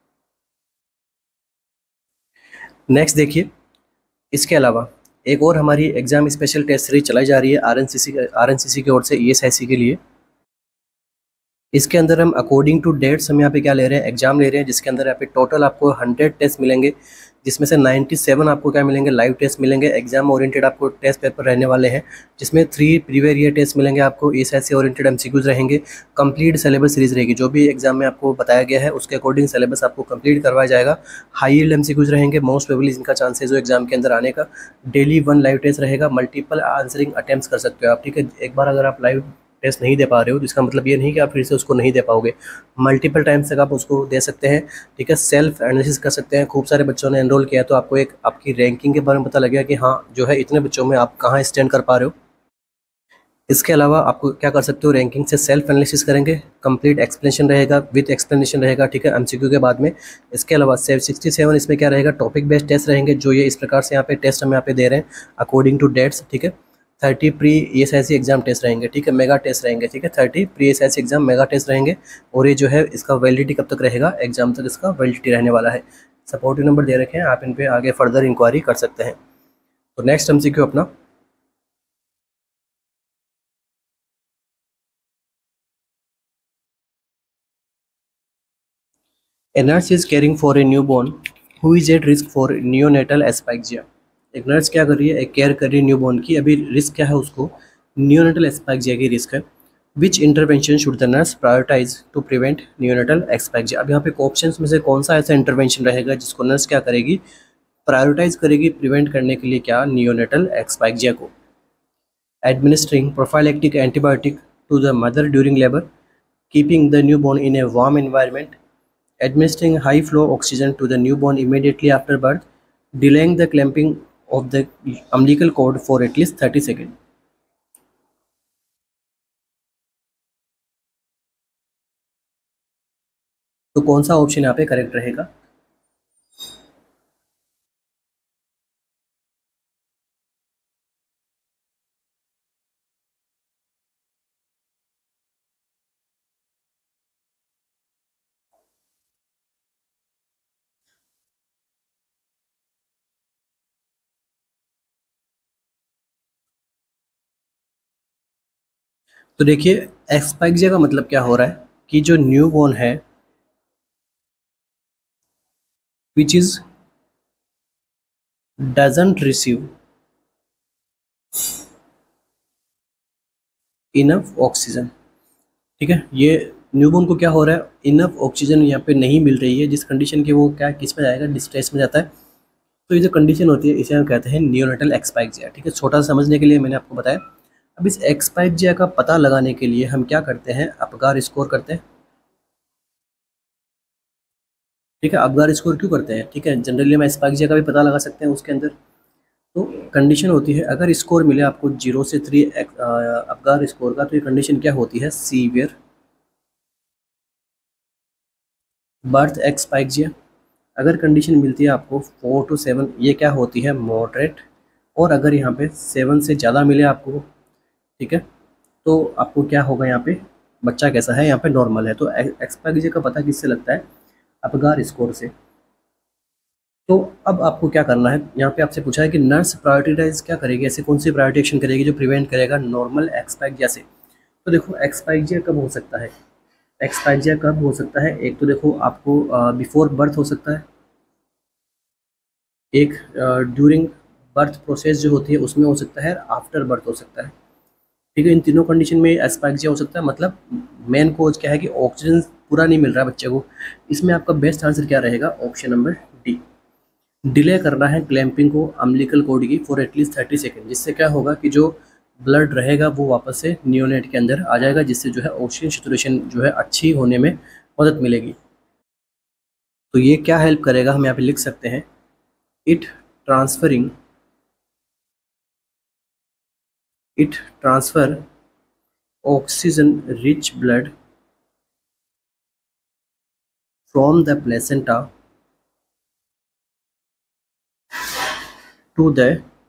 नेक्स्ट देखिए, इसके अलावा एक और हमारी एग्जाम स्पेशल टेस्ट सीरीज चलाई जा रही है आरएनसीसी आरएनसीसी की ओर से ईएसआईसी के लिए। इसके अंदर हम अकॉर्डिंग टू डेट्स हम यहाँ पे क्या ले रहे हैं, एग्जाम ले रहे हैं, जिसके अंदर यहाँ पे टोटल आपको हंड्रेड टेस्ट मिलेंगे, जिसमें से सत्तानवे आपको क्या मिलेंगे, लाइव टेस्ट मिलेंगे। एग्जाम ओरिएंटेड आपको टेस्ट पेपर रहने वाले हैं, जिसमें थ्री प्रीवियस ईयर टेस्ट मिलेंगे आपको, S S C oriented MCQs रहेंगे, कंप्लीट सिलेबस सीरीज रहेगी। जो भी एग्जाम में आपको बताया गया है उसके अकॉर्डिंग सिलेबस आपको कंप्लीट करवाया जाएगा। हाई यील्ड एमसीक्यूज रहेंगे, मोस्ट प्रोबेबली इनका चांसेस हो एग्जाम के अंदर आने का। डेली वन लाइव टेस्ट रहेगा, मल्टीपल आंसरिंग अटेम्प्ट्स कर सकते हो आप, ठीक है। एक बार अगर आप लाइव टेस्ट नहीं दे पा रहे हो तो इसका मतलब ये नहीं कि आप फिर से उसको नहीं दे पाओगे, मल्टीपल टाइम्स तक आप उसको दे सकते हैं, ठीक है। सेल्फ एनालिसिस कर सकते हैं। खूब सारे बच्चों ने एनरोल किया तो आपको एक आपकी रैंकिंग के बारे में पता लगेगा कि हाँ जो है इतने बच्चों में आप कहाँ स्टैंड कर पा रहे हो। इसके अलावा आपको क्या कर सकते हो, रैंकिंग से सेल्फ एनालिसिस करेंगे, कंप्लीट एक्सप्लेनेशन रहेगा, विद एक्सप्लेनेशन रहेगा, ठीक है, एमसीक्यू के बाद में। इसके अलावा सेव सिक्सटी सेवन इसमें क्या रहेगा, टॉपिक बेस्ड टेस्ट रहेंगे, जो ये इस प्रकार से यहाँ पे टेस्ट हम यहाँ पे दे रहे हैं अकॉर्डिंग टू डेट्स, ठीक है। Thirty pre S I C exam test रहेंगे, ठीक है, मेगा टेस्ट रहेंगे, ठीक है। Thirty pre S I C exam mega test रहेंगे, और ये जो है इसका वैलिडिटी कब तक रहेगा, एग्जाम तक इसका वैलिडिटी रहने वाला है। सपोर्टिव नंबर दे रखे हैं, आप इन पे आगे फर्दर इंक्वायरी कर सकते हैं। तो नेक्स्ट एमसीक्यू अपना, A nurse is caring for a newborn who is at risk for neonatal asphyxia। एक नर्स क्या कर रही है, एक केयर कर रही है न्यूबॉर्न की, अभी रिस्क क्या है उसको, नियोनेटल एस्पाइक्सिया की रिस्क है। Which intervention should the nurse prioritize to prevent neonatal asphyxia. अब यहाँ पे ऑप्शन में से कौन सा ऐसा इंटरवेंशन रहेगा जिसको नर्स क्या करेगी, प्रायोरिटाइज करेगी प्रिवेंट करने के लिए, क्या, नियोनेटल एस्पाइक्सिया को। Administering prophylactic antibiotic to the mother during labour, keeping the newborn in a warm environment, administering high flow oxygen to the newborn immediately after birth, delaying the clamping of the umbilical cord for at least thirty seconds। तो कौन सा option यहाँ पे correct रहेगा, तो देखिए एस्पाइक्सिया का मतलब क्या हो रहा है कि जो न्यूबॉर्न है which is doesn't receive enough oxygen, ठीक है। ये न्यूबॉर्न को क्या हो रहा है, इनफ ऑक्सीजन यहाँ पे नहीं मिल रही है, जिस कंडीशन की वो क्या किस में जाएगा, डिस्ट्रेस में जाता है। तो ये जो कंडीशन होती है इसे हम कहते हैं नियोनेटल एक्सपाइक्सिया, ठीक है। छोटा सा समझने के लिए मैंने आपको बताया। अब इस एक्सपाइक्सिया का पता लगाने के लिए हम क्या करते हैं, अपगार स्कोर करते हैं, ठीक है। अपगार स्कोर क्यों करते हैं, ठीक है, जनरली हम एक्सपाइक्सिया का भी पता लगा सकते हैं उसके अंदर। तो कंडीशन होती है अगर स्कोर मिले आपको जीरो से थ्री अपगार स्कोर का, तो ये कंडीशन क्या होती है, सीवियर बर्थ एक्सपाइक्सिया। अगर कंडीशन मिलती है आपको फोर टू सेवन, ये क्या होती है, मॉडरेट। और अगर यहाँ पे सेवन से ज़्यादा मिले आपको, ठीक है, तो आपको क्या होगा, यहाँ पे बच्चा कैसा है, यहाँ पे नॉर्मल है। तो एक्सपाइक्सिया का पता किससे लगता है, अपगार स्कोर से। तो अब आपको क्या करना है, यहाँ पे आपसे पूछा है कि नर्स प्रायोरिटाइज क्या करेगी, ऐसे कौन सी प्रायोरिटी एक्शन करेगी जो प्रिवेंट करेगा नॉर्मल एक्सपाइक्सिया से। तो देखो एक्सपाइक्सिया कब हो सकता है, एक्सपाइक्सिया कब हो सकता है, एक तो देखो आपको बिफोर बर्थ हो सकता है, एक ड्यूरिंग बर्थ प्रोसेस जो होती है उसमें हो सकता है, आफ्टर बर्थ हो सकता है, ठीक है। इन तीनों कंडीशन में एस्पाइक्सिया हो सकता है। मतलब मेन कोज क्या है कि ऑक्सीजन पूरा नहीं मिल रहा है बच्चे को। इसमें आपका बेस्ट आंसर क्या रहेगा, ऑप्शन नंबर डी, डिले करना है क्लैंपिंग को अम्बिलिकल कॉर्ड की फॉर एटलीस्ट थर्टी सेकेंड, जिससे क्या होगा कि जो ब्लड रहेगा वो वापस से नियोनेट के अंदर आ जाएगा, जिससे जो है ऑक्सीजन सैचुरेशन जो है अच्छी होने में मदद मिलेगी। तो ये क्या हेल्प करेगा, हम यहाँ पे लिख सकते हैं, it transferring it transfer oxygen rich blood from the placenta to the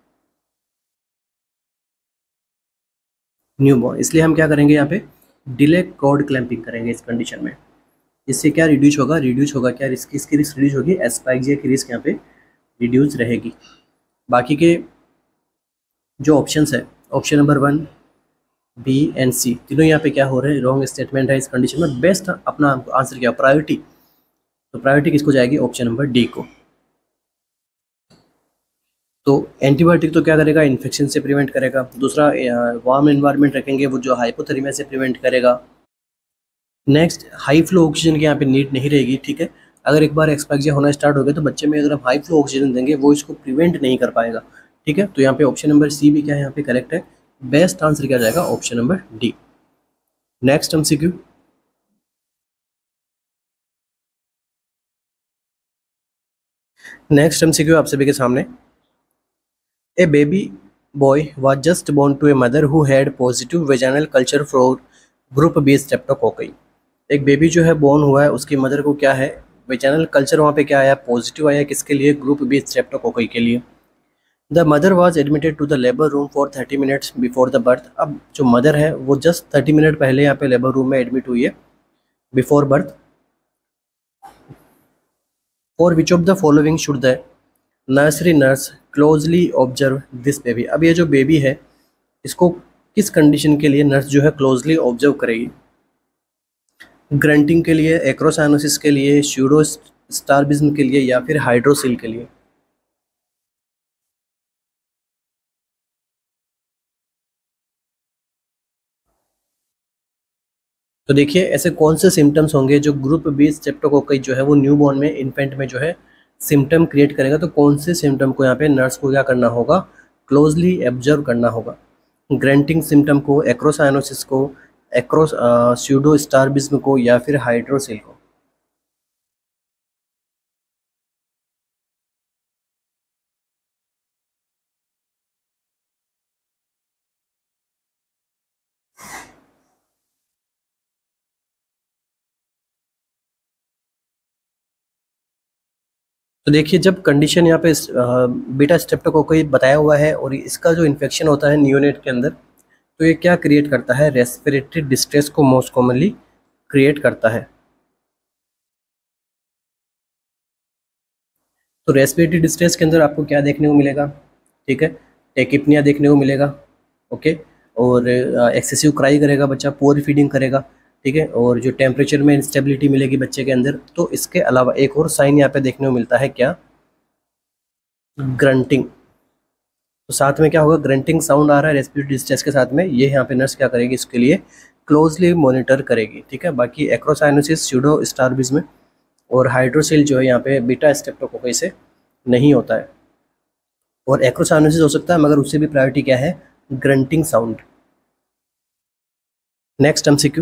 newborn. इसलिए हम क्या करेंगे, यहाँ पे डिले कॉर्ड क्लैंपिंग करेंगे इस कंडीशन में। इससे क्या रिड्यूस होगा, रिड्यूस होगा क्या रिस्क, इसकी रिस्क रिड्यूस होगी, एस्पाइक्सिया की रिस्क यहाँ पे रिड्यूस रहेगी। बाकी के जो ऑप्शंस है, option number one, B and C, तीनों यहाँ पे क्या हो रहे हैं, रॉन्ग स्टेटमेंट है इस कंडीशन में। बेस्ट अपना आंसर क्या, प्रायोरिटी, तो प्रायोरिटी किसको जाएगी, ऑप्शन नंबर डी को। तो एंटीबायोटिक तो क्या करेगा, इन्फेक्शन से प्रिवेंट करेगा। दूसरा, वार्म एनवायरनमेंट रखेंगे वो जो हाइपोथर्मिया से प्रिवेंट करेगा। नेक्स्ट, हाई फ्लो ऑक्सीजन की यहाँ पे नीड नहीं रहेगी, ठीक है। अगर एक बार एक्सपाइजिया होना स्टार्ट हो गया तो बच्चे में अगर हम हाई फ्लो ऑक्सीजन देंगे वो इसको प्रिवेंट नहीं कर पाएगा, ठीक है। तो यहाँ पे ऑप्शन नंबर सी भी क्या है यहाँ पे करेक्ट है। बेस्ट आंसर क्या जाएगा, option number D. Next MCQ, next MCQ आप सभी के सामने। A baby boy was just born to a mother who had positive vaginal culture for group B streptococci। एक बेबी जो है बोर्न हुआ है, उसकी मदर को क्या है, वेजाइनल कल्चर वहाँ पे क्या आया, पॉजिटिव आया। किसके लिए, ग्रुप बी स्ट्रेप्टोकोकाई के लिए। The mother was admitted to the labour room for thirty minutes before the birth. अब जो मदर है वो जस्ट थर्टी मिनट पहले यहाँ पे लेबर रूम में एडमिट हुई है before birth. For which of the following should the nursery nurse closely observe this baby. अब ये जो बेबी है इसको किस कंडीशन के लिए नर्स जो है क्लोजली ऑब्जर्व करेगी, ग्रंटिंग के लिए, एक्रोसाइनोसिस के लिए, स्यूडो स्टार्बिज्म के लिए, या फिर हाइड्रोसिल के लिए। तो देखिए ऐसे कौन से सिम्टम्स होंगे जो ग्रुप बी स्ट्रेप्टोकोकाई जो है वो न्यूबॉर्न में, इन्फेंट में जो है सिम्टम क्रिएट करेगा। तो कौन से सिम्टम को यहाँ पे नर्स को क्या करना होगा, क्लोजली ऑब्जर्व करना होगा, ग्रंटिंग सिम्टम को, एक्रोसाइनोसिस को, एक्रोस स्यूडो स्टार्बिज्म को, या फिर हाइड्रोसिल को। तो देखिए जब कंडीशन यहाँ पे बीटा स्ट्रेप्टोकोकाई बताया हुआ है और इसका जो इन्फेक्शन होता है नियोनेट के अंदर, तो ये क्या क्रिएट करता है, रेस्पिरेटरी डिस्ट्रेस को मोस्ट कॉमनली क्रिएट करता है। तो रेस्पिरेटरी डिस्ट्रेस के अंदर आपको क्या देखने को मिलेगा, ठीक है, टेकिपनिया देखने को मिलेगा, ओके। और एक्सेसिव क्राई करेगा बच्चा, पोअर फीडिंग करेगा, ठीक है। और जो टेम्परेचर में इंस्टेबिलिटी मिलेगी बच्चे के अंदर। तो इसके अलावा एक और साइन यहाँ पे देखने को मिलता है, क्या, ग्रंटिंग। तो साथ में क्या होगा, ग्रंटिंग साउंड आ रहा है रेस्पिरेटरी डिस्ट्रेस के साथ में, ये यहाँ पे नर्स क्या करेगी, इसके लिए क्लोजली मॉनिटर करेगी, ठीक है। बाकी एक्रोसाइनोसिस, स्यूडो स्टार्बिज्म और हाइड्रोसिल जो है यहाँ पे बीटा स्ट्रेप्टोकोकाई से नहीं होता है। और एक्रोसाइनोसिस हो सकता है मगर उससे भी प्रायोरिटी क्या है, grunting sound. Next MCQ,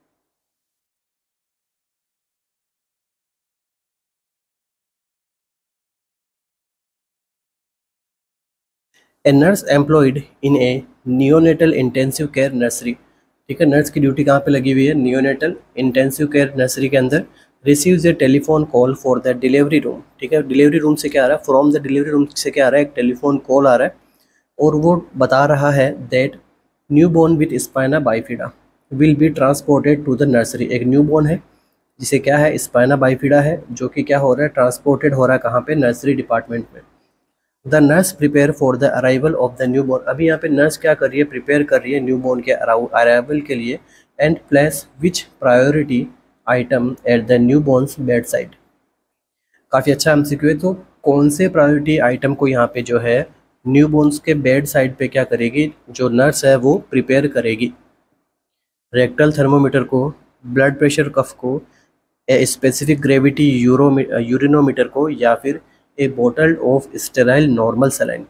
a nurse employed in a neonatal intensive care nursery, ठीक है। नर्स की ड्यूटी कहाँ पे लगी हुई है, नियोनेटल इंटेंसिव केयर नर्सरी के अंदर। Receives a telephone call for the delivery room, ठीक है। डिलीवरी रूम से क्या आ रहा है, फ्रॉम द डिलीवरी रूम से क्या आ रहा है, एक टेलीफोन कॉल आ रहा है और वो बता रहा है that newborn with spina bifida will be transported to the nursery. एक न्यू बॉर्न है जिसे क्या है, स्पाइना बाइफिडा है, जो कि क्या हो रहा है, ट्रांसपोर्टेड हो रहा है कहाँ पे, नर्सरी डिपार्टमेंट में। The nurse prepare for the arrival of the newborn. अभी यहाँ पे नर्स क्या कर रही है, प्रिपेयर कर रही है न्यू बॉर्न के अराइवल के लिए। And place which priority item at the newborn's bed side. काफ़ी अच्छा एमसीक्यू है। तो कौन से प्रायोरिटी आइटम को यहाँ पे जो है न्यू बॉर्न्स के बेड साइड पे क्या करेगी, जो नर्स है वो प्रिपेयर करेगी, रेक्टल थर्मोमीटर को, ब्लड प्रेशर कफ को, a specific gravity uro urinometer को, या फिर ए बोतल ऑफ स्टेराइल नॉर्मल सलाइन।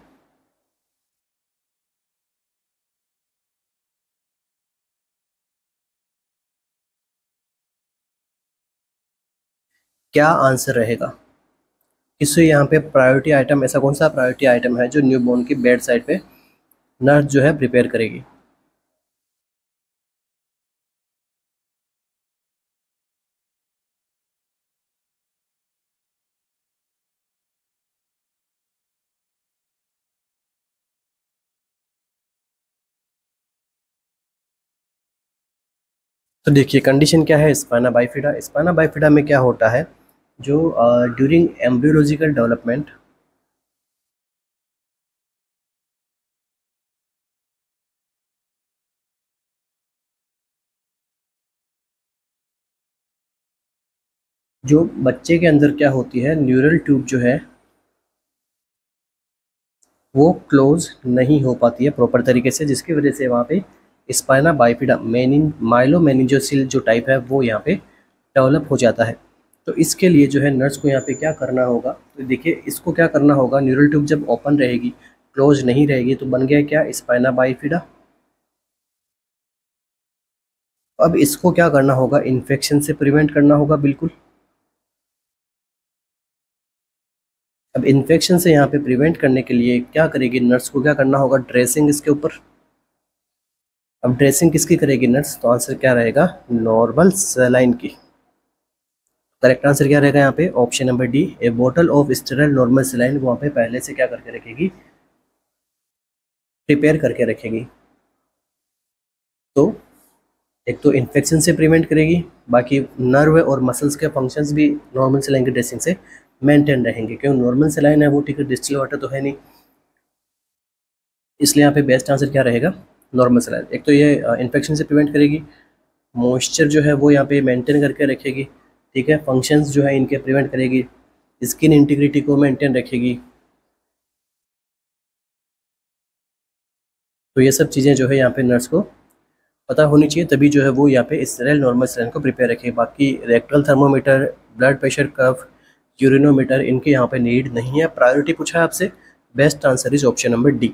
क्या आंसर रहेगा, इससे यहाँ पे प्रायोरिटी आइटम, ऐसा कौन सा प्रायोरिटी आइटम है जो न्यूबॉर्न की बेड साइड पे नर्स जो है प्रिपेयर करेगी। तो देखिए कंडीशन क्या है, स्पाइना बाइफिडा। स्पाइना बाइफिडा में क्या होता है, जो ड्यूरिंग एम्ब्रियोलॉजिकल डेवलपमेंट, जो बच्चे के अंदर क्या होती है, न्यूरल ट्यूब जो है वो क्लोज नहीं हो पाती है प्रॉपर तरीके से, जिसकी वजह से वहाँ पे स्पाइना बाइफिडा मेनिन माइलोमेनिंजोसिल जो टाइप है वो यहाँ पे डेवलप हो जाता है। तो इसके लिए जो है नर्स को यहाँ पे क्या करना होगा, तो देखिए इसको क्या करना होगा, न्यूरल ट्यूब जब ओपन रहेगी, क्लोज नहीं रहेगी, तो बन गया क्या, स्पाइना बाइफिडा। अब इसको क्या करना होगा, इन्फेक्शन से प्रिवेंट करना होगा बिल्कुल। अब इन्फेक्शन से यहाँ पे प्रिवेंट करने के लिए क्या करेगी नर्स को, क्या करना होगा, ड्रेसिंग इसके ऊपर। अब ड्रेसिंग किसकी करेगी नर्स, तो आंसर क्या रहेगा, नॉर्मल सलाइन की। करेक्ट आंसर क्या रहेगा यहाँ पे, ऑप्शन नंबर डी, ए बोतल ऑफ स्टेराइल नॉर्मल सलाइन वहाँ पे पहले से क्या करके रखेगी, प्रिपेयर करके रखेगी। तो एक तो इन्फेक्शन से प्रिवेंट करेगी, बाकी नर्व और मसल्स के फंक्शंस भी नॉर्मल सलाइन की ड्रेसिंग से मेंटेन रहेंगे, क्योंकि नॉर्मल सलाइन है वो ठीक है, डिस्टिल वाटर तो है नहीं, इसलिए यहाँ पे बेस्ट आंसर क्या रहेगा, नॉर्मल सलाइन। एक तो ये इन्फेक्शन से प्रिवेंट करेगी, मॉइस्चर जो है वो यहाँ पे मेंटेन करके रखेगी, ठीक है, फंक्शंस जो है इनके प्रिवेंट करेगी, स्किन इंटीग्रिटी को मेंटेन रखेगी। तो ये सब चीज़ें जो है यहाँ पे नर्स को पता होनी चाहिए, तभी जो है वो यहाँ पे स्टेराइल नॉर्मल सलाइन को प्रिपेयर रखेगी। बाकी rectal thermometer, blood pressure curve, urinometer, इनके यहाँ पे नीड नहीं है। प्रायोरिटी पूछा है आपसे, best answer is option number D.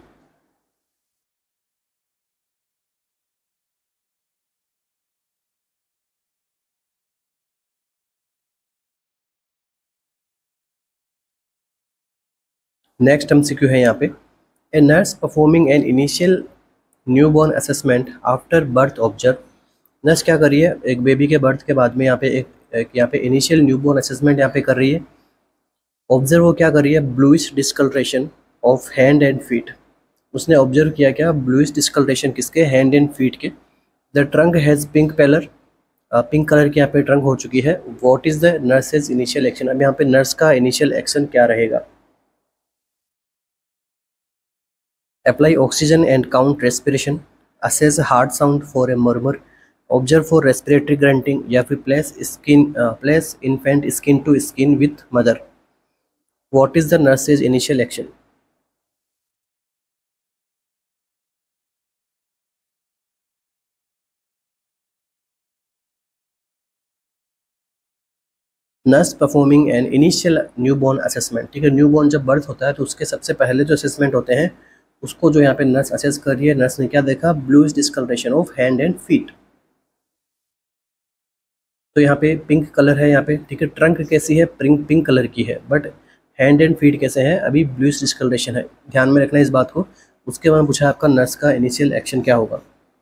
Next MCQ है यहाँ पे, a nurse performing an initial newborn assessment after birth observe. Nurse क्या कर रही है, एक बेबी के बर्थ के बाद में यहाँ पे एक, एक यहाँ पे इनिशियल न्यूबॉर्न असेसमेंट यहाँ पे कर रही है। ऑब्जर्व वो क्या कर रही है, bluish discoloration of hand and feet. उसने ऑब्जर्व किया क्या, ब्लूइश डिस्कलरेशन किसके, हैंड एंड फीट के। The trunk has pink paler, pink colour की यहाँ पे ट्रंक हो चुकी है। What is the nurse's initial action, अब यहाँ पे नर्स का इनिशियल एक्शन क्या रहेगा, apply oxygen and count respiration, assess heart sound for a murmur, observe for respiratory grunting, या फिर place skin place infant skin to skin with mother. What is the nurse's initial action. Nurse performing an initial newborn assessment, ठीक है, newborn जब birth होता है तो उसके सबसे पहले जो असेसमेंट होते हैं उसको जो यहाँ पे नर्स असेस कर रही है। नर्स ने क्या देखा, bluish discoloration of hand and feet. तो यहाँ पे पिंक कलर है यहाँ पे, ठीक है, ट्रंक कैसी है, पिंक पिंक कलर की है, बट हैंड एंड फीट कैसे हैं, अभी ब्लूइश डिस्कलरेशन है, ध्यान में रखना इस बात को। उसके बाद पूछा आपका नर्स का इनिशियल एक्शन क्या होगा।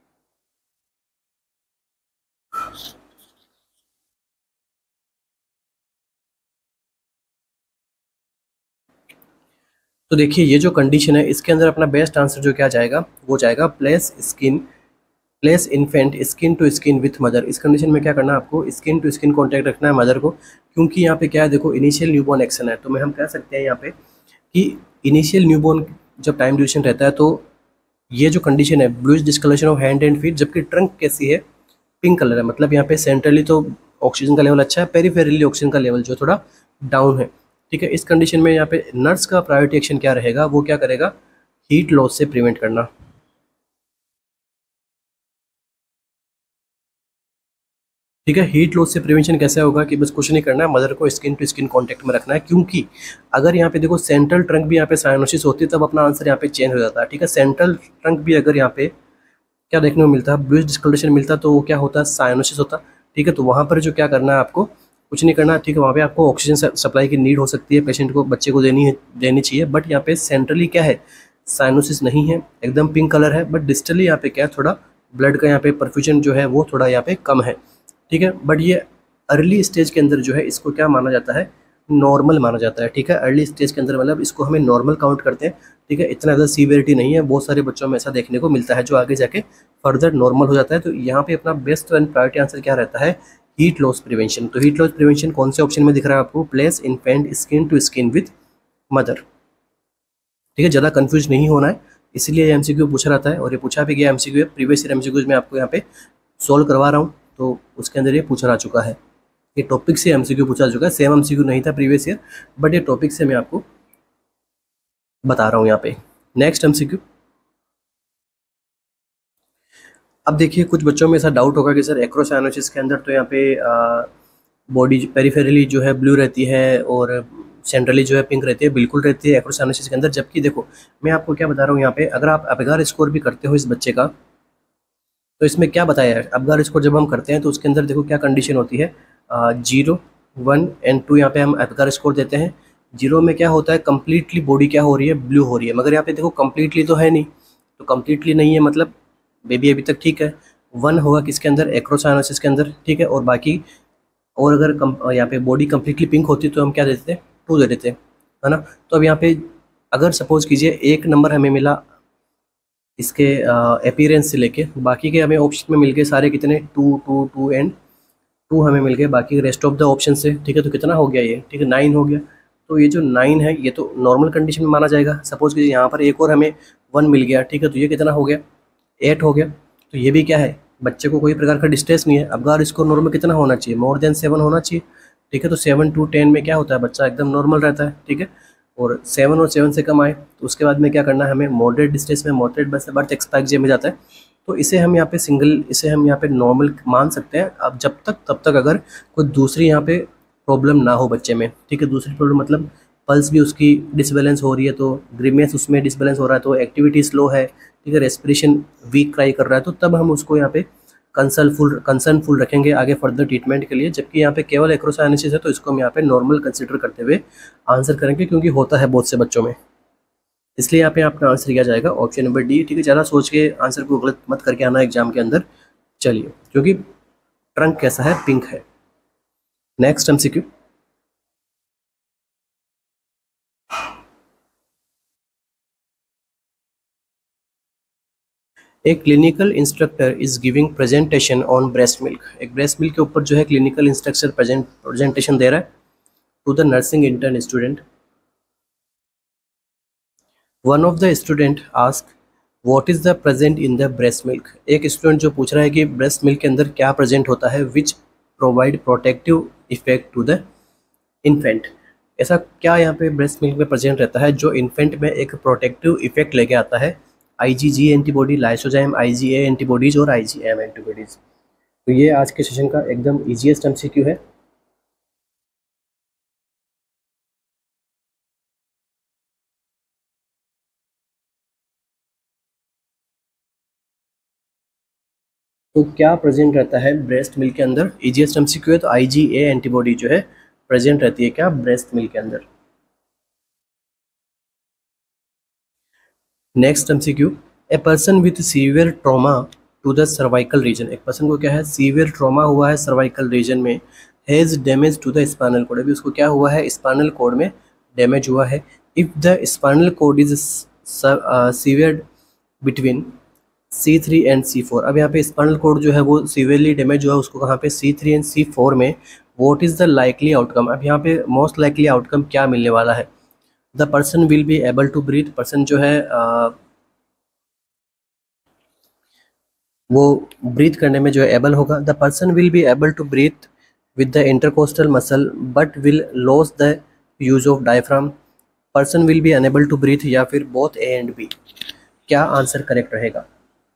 तो देखिए ये जो कंडीशन है इसके अंदर अपना बेस्ट आंसर जो क्या जाएगा, वो जाएगा place skin place infant skin to skin with mother. इस कंडीशन में क्या करना है आपको, स्किन टू स्किन कॉन्टैक्ट रखना है मदर को, क्योंकि यहाँ पे क्या है, देखो इनिशियल न्यूबॉर्न एक्शन है, तो मैं हम कह सकते हैं यहाँ पे कि इनिशियल न्यूबॉर्न जब टाइम ड्यूरेशन रहता है तो ये जो कंडीशन है bluish discoloration of hand and feet, जबकि ट्रंक कैसी है, पिंक कलर है, मतलब यहाँ पे सेंट्रली तो ऑक्सीजन का लेवल अच्छा है, पेरिफेरली ऑक्सीजन का लेवल जो थोड़ा डाउन है, ठीक है। इस कंडीशन में यहाँ पे नर्स का प्रायोरिटी एक्शन क्या रहेगा, वो क्या करेगा, हीट लॉस से प्रिवेंट करना, ठीक है। हीट लॉस से प्रिवेंशन कैसे होगा कि बस कुछ नहीं करना है, मदर को स्किन टू स्किन कांटेक्ट में रखना है, क्योंकि अगर यहाँ पे देखो सेंट्रल ट्रंक भी यहाँ पे साइनोसिस होती है तब अपना आंसर यहाँ पे चेंज हो जाता है, ठीक है। सेंट्रल ट्रंक भी अगर यहाँ पे क्या देखने को मिलता है, ब्लूइश डिस्कलरेशन मिलता, तो वो क्या होता है, साइनोसिस होता, ठीक है। तो वहाँ पर जो क्या करना है आपको, कुछ नहीं करना, ठीक है। वहाँ पे आपको ऑक्सीजन सप्लाई की नीड हो सकती है, पेशेंट को, बच्चे को देनी है देनी चाहिए, बट यहाँ पे सेंट्रली क्या है, साइनोसिस नहीं है, एकदम पिंक कलर है, बट डिस्टली यहाँ पे क्या है, थोड़ा ब्लड का यहाँ पे परफ्यूजन जो है वो थोड़ा यहाँ पे कम है, ठीक है। बट ये अर्ली स्टेज के अंदर जो है इसको क्या माना जाता है, नॉर्मल माना जाता है, ठीक है। अर्ली स्टेज के अंदर मतलब इसको हमें नॉर्मल काउंट करते हैं, ठीक है। इतना ज़्यादा सीवियरिटी नहीं है, बहुत सारे बच्चों में ऐसा देखने को मिलता है जो आगे जाके फर्दर नॉर्मल हो जाता है। तो यहाँ पे अपना बेस्ट एंड प्रायोरिटी आंसर क्या रहता है, हीट लॉस प्रिवेंशन। तो हीट लॉस प्रिवेंशन कौन से ऑप्शन में दिख रहा है आपको, place infant skin to skin with mother, ठीक है। ज़्यादा कंफ्यूज नहीं होना है, इसलिए एमसीक्यू पूछा रहता है, और ये पूछा भी गया एमसीक्यू है, प्रीवियस ईयर एमसीक्यूज में आपको यहाँ पे सोल्व करवा रहा हूँ, तो उसके अंदर ये पूछा आ चुका है, ये टॉपिक से एमसीक्यू पूछा चुका है, सेम एमसीक्यू नहीं था प्रीवियस ईयर, बट ये टॉपिक से मैं आपको बता रहा हूँ यहाँ पे, नेक्स्ट एमसीक्यू। अब देखिए कुछ बच्चों में ऐसा डाउट होगा कि सर एक्रोसाइनोसिस के अंदर तो यहाँ पे बॉडी पेरिफेरली जो है ब्लू रहती है और सेंट्रली जो है पिंक रहती है। बिल्कुल रहती है एक्रोसाइनोसिस के अंदर। जबकि देखो मैं आपको क्या बता रहा हूँ यहाँ पे, अगर आप अबगार स्कोर भी करते हो इस बच्चे का, तो इसमें क्या बताया है, अबगार स्कोर जब हम करते हैं तो उसके अंदर देखो क्या कंडीशन होती है, जीरो वन एंड टू यहाँ पे हम अबगार स्कोर देते हैं। जीरो में क्या होता है, कम्प्लीटली बॉडी क्या हो रही है, ब्लू हो रही है। मगर यहाँ पे देखो कम्प्लीटली तो है नहीं, तो कम्प्लीटली नहीं है मतलब बेबी अभी तक ठीक है। वन होगा किसके अंदर, एक्रोसाइनोसिस के अंदर, ठीक है। और बाकी और अगर कम यहाँ पे बॉडी कम्प्लीटली पिंक होती तो हम क्या देते हैं, टू दे देते हैं, है ना। तो अब यहाँ पे अगर सपोज कीजिए एक नंबर हमें मिला इसके अपीयरेंस से लेके, बाकी के हमें ऑप्शन में मिल गए सारे कितने, two two two and two हमें मिल गए बाकी रेस्ट ऑफ द ऑप्शन से, ठीक है। तो कितना हो गया ये, ठीक है, नाइन हो गया। तो ये जो नाइन है ये तो नॉर्मल कंडीशन में माना जाएगा। सपोज कीजिए यहाँ पर एक और हमें वन मिल गया, ठीक है, तो ये कितना हो गया, एट हो गया। तो ये भी क्या है, बच्चे को कोई प्रकार का डिस्ट्रेस नहीं है। अब अगर इसको नॉर्मल कितना होना चाहिए, मोर देन सेवन होना चाहिए, ठीक है। तो सेवन टू टेन में क्या होता है, बच्चा एकदम नॉर्मल रहता है, ठीक है। और सेवन और सेवन से कम आए तो उसके बाद में क्या करना है हमें, मॉडरेट डिस्ट्रेस में, मॉडरेट बस बर्थ एक्सपेक्टेंसी में जाता है। तो इसे हम यहाँ पे सिंगल, इसे हम यहाँ पे नॉर्मल मान सकते हैं। अब जब तक तब तक अगर कोई दूसरी यहाँ पे प्रॉब्लम ना हो बच्चे में, ठीक है। दूसरी प्रॉब्लम मतलब पल्स भी उसकी डिसबैलेंस हो रही है, तो ग्रीमेंस उसमें डिसबैलेंस हो रहा है, तो एक्टिविटी स्लो है, ठीक है, रेस्पिरेशन वीक ट्राई कर रहा है, तो तब हम उसको यहाँ पे कंसर्नफुल कंसर्नफुल रखेंगे आगे फर्दर ट्रीटमेंट के लिए। जबकि यहाँ पे केवल एक्रोसाइनोसिस है तो इसको हम यहाँ पे नॉर्मल कंसिडर करते हुए आंसर करेंगे, क्योंकि होता है बहुत से बच्चों में, इसलिए यहाँ पे आपका आंसर किया जाएगा ऑप्शन नंबर डी, ठीक है। ज़्यादा सोच के आंसर को गलत मत करके आना एग्जाम के अंदर। चलिए, क्योंकि ट्रंक कैसा है, पिंक है। Next MCQ. A clinical instructor is giving presentation on breast milk. एक ब्रेस्ट मिल्क के ऊपर जो है क्लिनिकल इंस्ट्रक्टर प्रेजेंट प्रेजेंटेशन दे रहा है to the nursing intern student. One of the student ask what is the present in the breast milk. एक student जो पूछ रहा है कि ब्रेस्ट मिल्क के अंदर क्या प्रेजेंट होता है, which provide protective effect to the infant. ऐसा क्या यहाँ पे ब्रेस्ट मिल्क में प्रेजेंट रहता है जो इन्फेंट में एक प्रोटेक्टिव इफेक्ट लेके आता है। IgG antibody, lysozyme, IgA antibodies और आईजीएम एंटीबॉडीज। तो ये आज के सेशन का एकदम इजीएस्ट एमसीक्यू है। तो क्या प्रेजेंट रहता है ब्रेस्ट मिल्क के अंदर, इजीएस्ट एमसीक्यू है। तो आईजीए एंटीबॉडी जो है प्रेजेंट रहती है क्या, ब्रेस्ट मिल्क के अंदर। Next MCQ. A person with severe trauma to the cervical region. एक पर्सन को क्या है, सीवियर ट्रॉमा हुआ है सर्वाइकल रीजन में, has damage to the spinal cord. अभी उसको क्या हुआ है, स्पाइनल कॉर्ड में डैमेज हुआ है। If the spinal cord is severe between C three and C four. अब यहाँ पे स्पाइनल कॉर्ड जो है वो सीवियरली डैमेज हुआ है उसको कहाँ पे, C three and C four में। What is the likely outcome. अब यहाँ पे मोस्ट लाइकली आउटकम क्या मिलने वाला है, the person will be able to breathe. Person जो है uh, वो ब्रीथ करने में जो है एबल होगा। The person will be able to breathe with the intercostal muscle but will loss the use of diaphragm. Person will be unable to breathe, या फिर बोथ ए एंड बी। क्या answer correct रहेगा।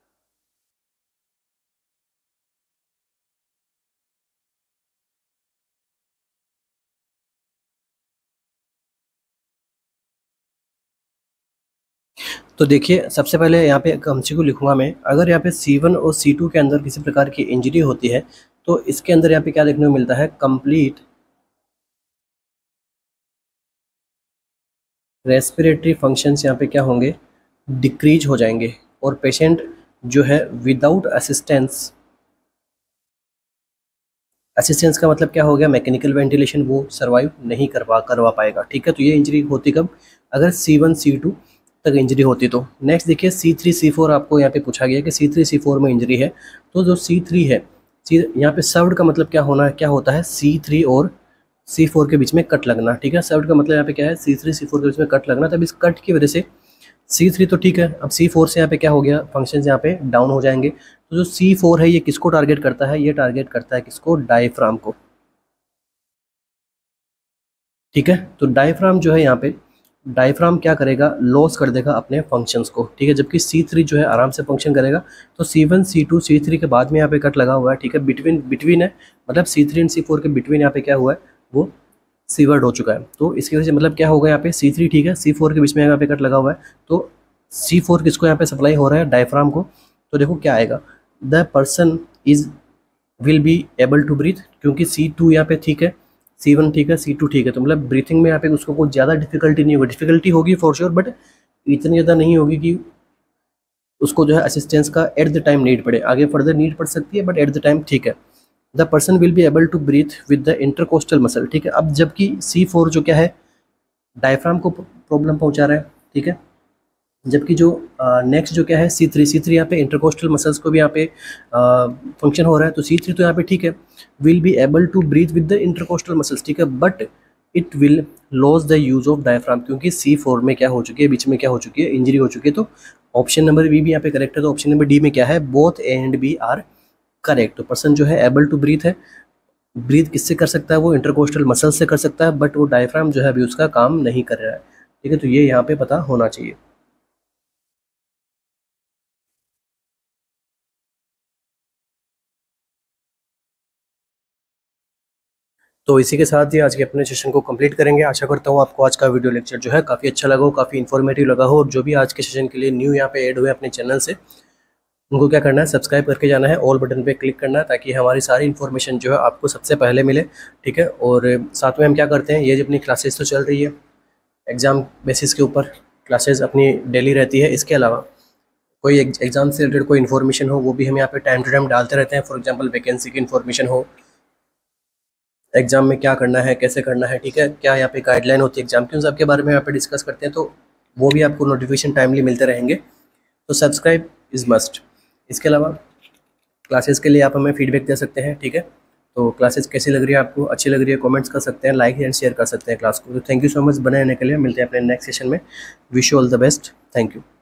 तो देखिए सबसे पहले यहाँ पे एमसीक्यू लिखूंगा मैं। अगर यहाँ पे सी वन और सी टू के अंदर किसी प्रकार की इंजरी होती है तो इसके अंदर यहाँ पे क्या देखने को मिलता है, कंप्लीट रेस्पिरेटरी फंक्शंस यहाँ पे क्या होंगे, डिक्रीज हो जाएंगे। और पेशेंट जो है विदाउट असिस्टेंस, असिस्टेंस का मतलब क्या हो गया, मैकेनिकल वेंटिलेशन, वो सर्वाइव नहीं करवा करवा पाएगा, ठीक है। तो ये इंजरी होती कब, अगर सी वन सी टू तक इंजरी होती तो। नेक्स्ट देखिए सी थ्री सी फोर, आपको यहाँ पे पूछा गया कि सी थ्री सी फोर में इंजरी है, तो जो सी थ्री है, सी यहाँ पे सर्व्ड का मतलब क्या होना है, क्या होता है, सी थ्री और सी फोर के बीच में कट लगना, ठीक है। सर्व्ड का मतलब यहाँ पे क्या है, सी थ्री सी फोर के बीच में कट लगना। तब इस कट की वजह से सी थ्री तो ठीक है, अब सी फोर से यहाँ पे क्या हो गया, फंक्शन यहाँ पे डाउन हो जाएंगे। तो जो सी फोर है ये किसको टारगेट करता है, ये टारगेट करता है किसको, डायफ्राम को, ठीक है। तो डायफ्राम जो है यहाँ पे डायफ्राम क्या करेगा, लॉस कर देगा अपने फंक्शंस को, ठीक है। जबकि सी थ्री जो है आराम से फंक्शन करेगा। तो C one C two C three के बाद में यहाँ पे कट लगा हुआ है, ठीक है, बिटवीन बिटवीन है, मतलब C three and C four के बिटवीन यहाँ पे क्या हुआ है, वो सीवर्ड हो चुका है। तो इसकी वजह से मतलब क्या होगा, यहाँ पे सी थ्री ठीक है, सी फोर के बीच में यहाँ पे कट लगा हुआ है। तो सी फोर किसको यहाँ पे सप्लाई हो रहा है, डायफ्राम को। तो देखो क्या आएगा, the person is will be able to breathe, क्योंकि सी टू यहाँ पे ठीक है, सी वन ठीक है, सी टू ठीक है। तो मतलब ब्रीथिंग में यहाँ पे उसको कुछ ज़्यादा डिफिकल्टी नहीं होगी, डिफिकल्टी होगी फॉर श्योर, बट इतनी ज़्यादा नहीं होगी कि उसको जो है असिस्टेंस का एट द टाइम नीड पड़े। आगे फर्दर नीड पड़ सकती है, बट एट द टाइम ठीक है। The person will be able to breathe with the intercostal muscle, ठीक है। अब जबकि सी फोर जो क्या है, डायफ्राम को प्रॉब्लम पहुंचा रहा है, ठीक है। जबकि जो नेक्स्ट uh, जो क्या है, सी थ्री सी थ्री यहाँ पे इंटरकोस्टल मसल्स को भी यहाँ पे फंक्शन uh, हो रहा है। तो सी थ्री तो यहाँ पे ठीक है, will be able to breathe with the intercostal muscles, ठीक है, but it will loss the use of diaphragm, क्योंकि सी फोर में क्या हो चुकी है, बीच में क्या हो चुकी है, इंजरी हो चुकी है। तो ऑप्शन नंबर बी भी यहाँ पे करेक्ट है। तो ऑप्शन नंबर डी में क्या है, both A and B are correct. तो पर्सन जो है एबल टू ब्रीथ है, ब्रीथ किससे कर सकता है, वो इंटरकोस्टल मसल से कर सकता है, बट वो डायफ्राम जो है अभी उसका काम नहीं कर रहा है, ठीक है। तो ये यहाँ पे पता होना चाहिए। तो इसी के साथ ही आज के अपने सेशन को कंप्लीट करेंगे। आशा करता हूँ आपको आज का वीडियो लेक्चर जो है काफ़ी अच्छा लगा हो, काफ़ी इन्फॉर्मेटिव लगा हो। और जो भी आज के सेशन के लिए न्यू यहाँ पे ऐड हुए अपने चैनल से, उनको क्या करना है, सब्सक्राइब करके जाना है, ऑल बटन पे क्लिक करना है, ताकि हमारी सारी इन्फॉर्मेशन जो है आपको सबसे पहले मिले, ठीक है। और साथ में हम क्या करते हैं, ये जो अपनी क्लासेस तो चल रही है एग्ज़ाम बेसिस के ऊपर, क्लासेस अपनी डेली रहती है। इसके अलावा कोई एग्ज़ाम से रिलेटेड कोई इन्फॉर्मेशन हो, वो भी हम यहाँ पे टाइम टू टाइम डालते रहते हैं। फॉर एग्जांपल वैकेंसी की इन्फॉर्मेशन हो, एग्जाम में क्या करना है, कैसे करना है, ठीक है, क्या यहाँ पे गाइडलाइन होती है एग्जाम की, उन सब के बारे में यहाँ पे डिस्कस करते हैं। तो वो भी आपको नोटिफिकेशन टाइमली मिलते रहेंगे। तो सब्सक्राइब इज़ मस्ट। इसके अलावा क्लासेस के लिए आप हमें फीडबैक दे सकते हैं, ठीक है। तो क्लासेस कैसी लग रही है आपको, अच्छी लग रही है, कमेंट्स कर सकते हैं, लाइक एंड शेयर कर सकते हैं क्लास को। तो थैंक यू सो मच, बने रहने के लिए। मिलते हैं अपने नेक्स्ट सेशन में। Wish you all the best. Thank you.